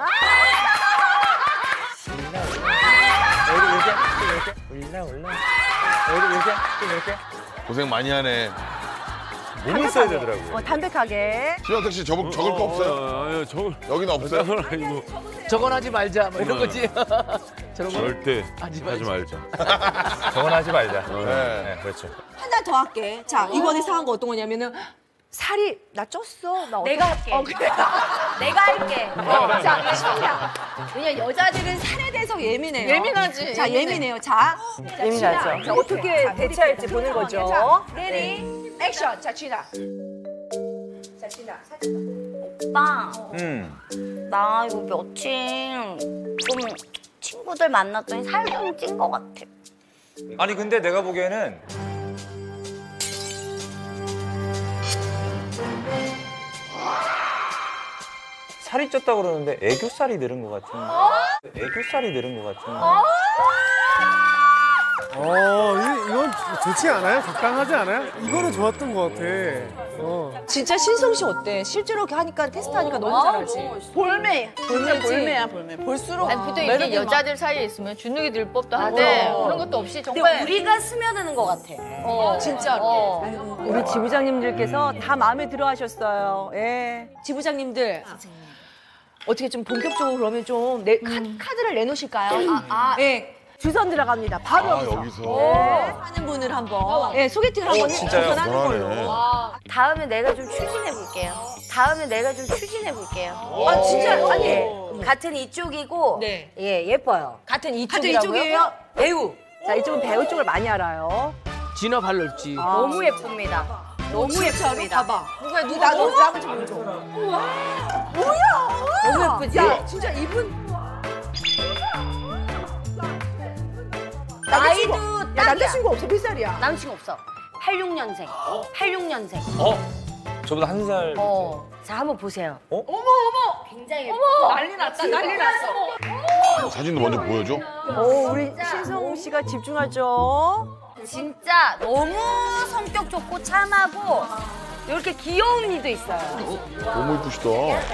D: 고생 많이 하네.
J: 몸을 써야 되더라고요.
M: 담백하게.
D: 지영택 씨 적을 거 없어요?
F: 아니요, 적을.
D: 여기는 없어요?
F: 아니고.
C: 저건 하지 말자 뭐 이런 거지. 저런 거
F: 절대
C: 하지
F: 하지 말자.
J: 저건 하지 말자.
D: 네.
J: 네, 그렇죠.
M: 하나 더 할게. 자, 이번에 사한 거 어떤 거냐면은 살이 나 쪘어. 나
N: 내가 할게.
M: 그래.
N: 내가 할게.
M: 자, 신기야. 왜냐 여자들은 살에 대해서 예민해요.
B: 예민하지.
M: 자, 예민해요. 자,
A: 예민하죠.
M: 자, 어떻게 대처할지 보는 거죠. 자, 레디, 액션. 자, 취나. 자, 취나.
N: 오빠, 나 이거 며칠 좀 친구들 만났더니 살 좀 찐 것 같아.
J: 아니 근데 내가 보기에는 살이 쪘다 그러는데 애교살이 늘은 것 같은. 애교살이 늘은 것 같은.
K: 이건 좋지 않아요? 적당하지 않아요? 이거는 좋았던 것 같아.
M: 진짜 신성 씨 어때? 실제로 이렇게 하니까 테스트하니까 너무 잘하지.
B: 볼매. 볼매야 볼매. 볼수록
L: 아니, 보통
B: 매력이
L: 이게 여자들 사이에 있으면 주눅이 들 법도 한데 그런 것도 없이 정말
N: 근데 우리가 스며드는 것 같아.
M: 진짜로. 우리 지부장님들께서 다 마음에 들어 하셨어요. 예. 지부장님들. 어떻게 좀 본격적으로 그러면 좀 카드를 내놓으실까요? 예. 주선 들어갑니다. 바로 여기서. 네. 하는 분을 한번 소개팅을 한번 주선하는 걸로.
N: 다음에 내가 좀 추진해 볼게요.
M: 아 진짜? 아니
N: 같은 이쪽이고
M: 네.
N: 예 예뻐요.
M: 같은 이쪽이에요? 배우. 자 이쪽은 배우 쪽을 많이 알아요.
C: 진화 발 넓지.
N: 너무 예쁩니다. 너무 예쁩니다.
M: 봐봐. 누가 나도 한번 좀 보여줘. 뭐야?
N: 너무 예쁘지?
M: 야 진짜 이분.
N: 나이도
M: 야, 남자친구 없어? 몇 살이야?
N: 남자친구 없어. 86년생. 86년생.
H: 저보다 1살.
N: 자 한번 보세요.
M: 어머.
N: 굉장히 예뻐.
B: 난리 났다. 난리 났어.
D: 사진도 먼저 보여줘.
M: 우리 신성 씨가 집중하죠.
N: 진짜 너무 성격 좋고 참하고 이렇게 귀여운 미도 있어요.
D: 너무 이쁘시다.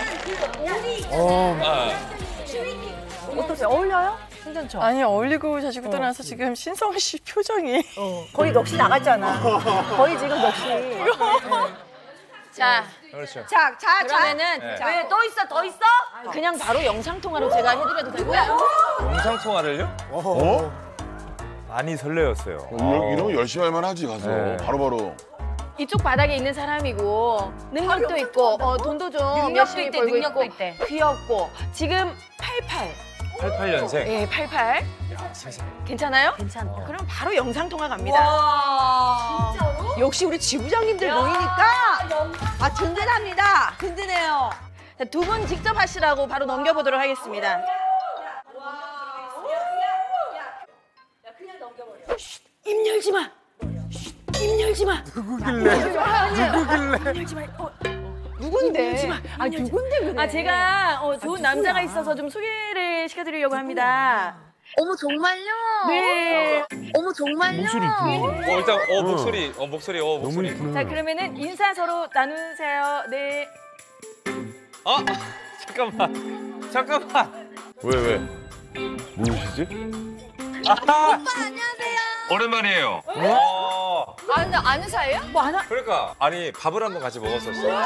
M: 어떠세요? 어울려요? 괜찮죠?
A: 아니 어울리고 자시고 떠나서 지금 신성 씨 표정이
M: 거의 넋이 나갔잖아. 거의 지금 넋이.
L: 자
H: 그렇죠.
M: 자,
L: 그러면은
N: 왜 또 있어? 더 있어?
B: 그냥 바로 영상 통화로 제가 해드려도 되고요.
H: 영상 통화를요?
J: 많이 설레었어요.
D: 이러면 열심히 할 만하지 가서
J: 네.
D: 바로바로.
B: 이쪽 바닥에 있는 사람이고 능력도 있고 돈도 좀
N: 능력도
B: 열심히
N: 있대,
B: 벌고
N: 능력도
B: 있고
N: 있대.
B: 귀엽고 지금 88.
H: 88년생.
B: 예, 88.
H: 야, 세상에.
B: 괜찮아요?
N: 괜찮다.
B: 그럼 바로 영상 통화 갑니다.
M: 와. 진짜로? 역시 우리 지부장님들 모이니까 든든합니다. 든든해요.
B: 두 분 직접 하시라고 바로 넘겨보도록 하겠습니다. 입 열지 마. 입 열지 마.
J: 누구길래?
B: 누군데? 누군데 그래? 제가 좋은 남자가 있어서 좀 소개를 시켜드리려고 합니다.
N: 어머 정말요?
B: 네.
N: 어머 정말요?
J: 목소리 이쁘네.
H: 일단 목소리.
B: 자 그러면은 인사 서로 나누세요. 네.
H: 잠깐만.
D: 왜? 누구시지?
H: 오빠 안녕하세요. 오랜만이에요.
L: 아는 사이예요?
B: 뭐 하나?
H: 그러니까 아니 밥을 한번 같이 먹었었어.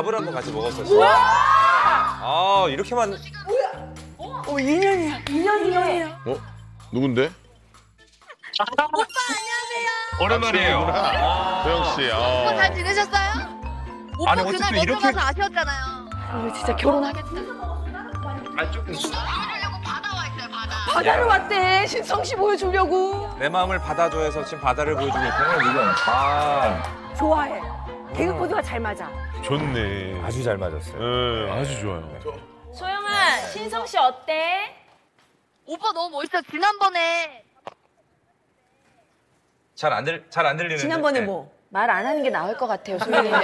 H: 이렇게만.
B: 인연이야. 인연이야.
D: 누군데?
L: 오빠 안녕하세요.
H: 오랜만이에요.
D: 도영 씨.
L: 오빠 잘 지내셨어요? 오빠
H: 아니,
L: 그날
H: 어떻게
L: 먼저
H: 이렇게-
L: 가서 아쉬웠잖아요.
B: 이거 진짜 결혼하겠다.
M: 바다로 왔대. 신성 씨 보여주려고.
H: 내 마음을 받아줘 해서 지금 바다를 보여주고 있구나 지금.
M: 좋아해. 개그 코드가 잘 맞아.
F: 좋네.
J: 아주 잘 맞았어요.
F: 네, 아주 좋아요.
B: 소영아, 신성 씨 어때?
L: 오빠 너무 멋있어. 지난번에
H: 잘 안 들리는데.
B: 지난번에 뭐? 말 안 하는 게 나을 것 같아요, 소영이는.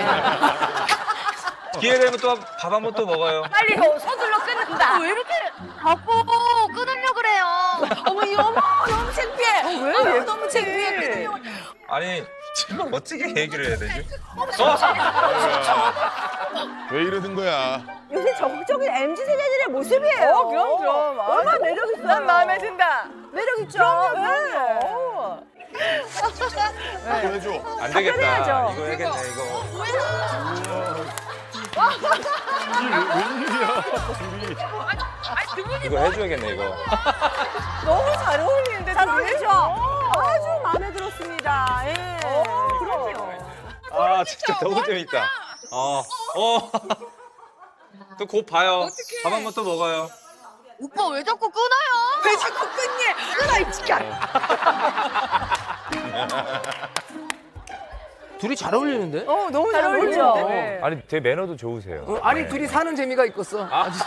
H: 기회 되면 또 밥 한 번 또 먹어요.
N: 빨리 서둘러 끊는다.
L: 왜 이렇게 자꾸 끊으려고 그래요?
B: 어머 너무 창피해. 왜 너무 창피해.
H: 아니 지금 어떻게 얘기를 해야 되지?
D: 왜 이러는 거야?
M: 요새 적극적인 MZ 세대들의 모습이에요.
A: 그럼.
M: 얼마나 매력 있어요.
A: 난 마음에 든다.
M: 매력 있죠.
A: 그럼요.
D: 해줘.
H: 안 되겠다.
M: 해야죠.
H: 이거 해야겠네 이거. 이거 해줘야겠네 이거.
A: 너무 잘 어울리는데.
M: 잘 어울리죠? 아주 마음에 들었습니다. 예. 그럼요.
H: 아 진짜 너무 재밌다. 또 곧 봐요. 밥 한 번 또 먹어요.
L: 오빠 왜 자꾸 끊어요?
M: 왜 자꾸 끊니? 끊어 이 치카.
C: 둘이 잘 어울리는데?
A: 너무
M: 잘
A: 잘
M: 어울리죠?
A: 어울리는데.
J: 아니 되게 매너도 좋으세요.
C: 아니 둘이 사는 재미가 있겠어.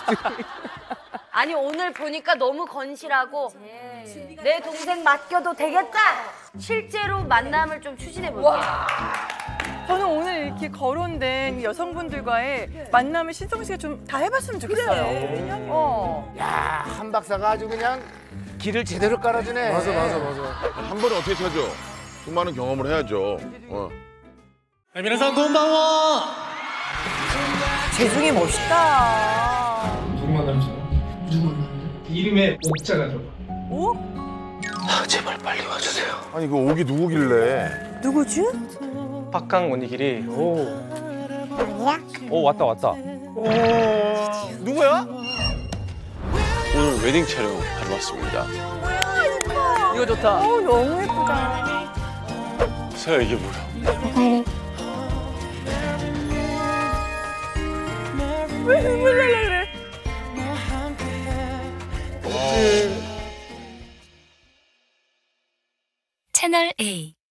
N: 아니 오늘 보니까 너무 건실하고 내 동생 맡겨도 되겠다. 실제로 만남을 좀 추진해 볼게요.
A: 저는 오늘 이렇게 거론된 여성분들과의 만남을 신성 씨가 좀 다 해봤으면 좋겠어요.
C: 야, 한 박사가 아주 그냥 길을 제대로 깔아주네.
K: 맞아.
D: 한 번에 어떻게 찾아? 수많은 경험을 해야죠.
E: 皆さんこんばんは
B: 재중이 멋있다.
P: 누구 만나면 이름에 옥자가 들어가.
B: 오?
D: 제발 빨리 와주세요. 아니 그 옥이 누구길래?
B: 누구지?
P: 박강 오니길이. 오.
J: 오 왔다 왔다.
F: 누구야? 오늘 웨딩 촬영 하러 왔습니다.
C: 이거 좋다.
B: 너무 예쁘다.
F: 세아 이게 뭐야?
B: 왜 눈물 날라 그래?
Q: 채널 A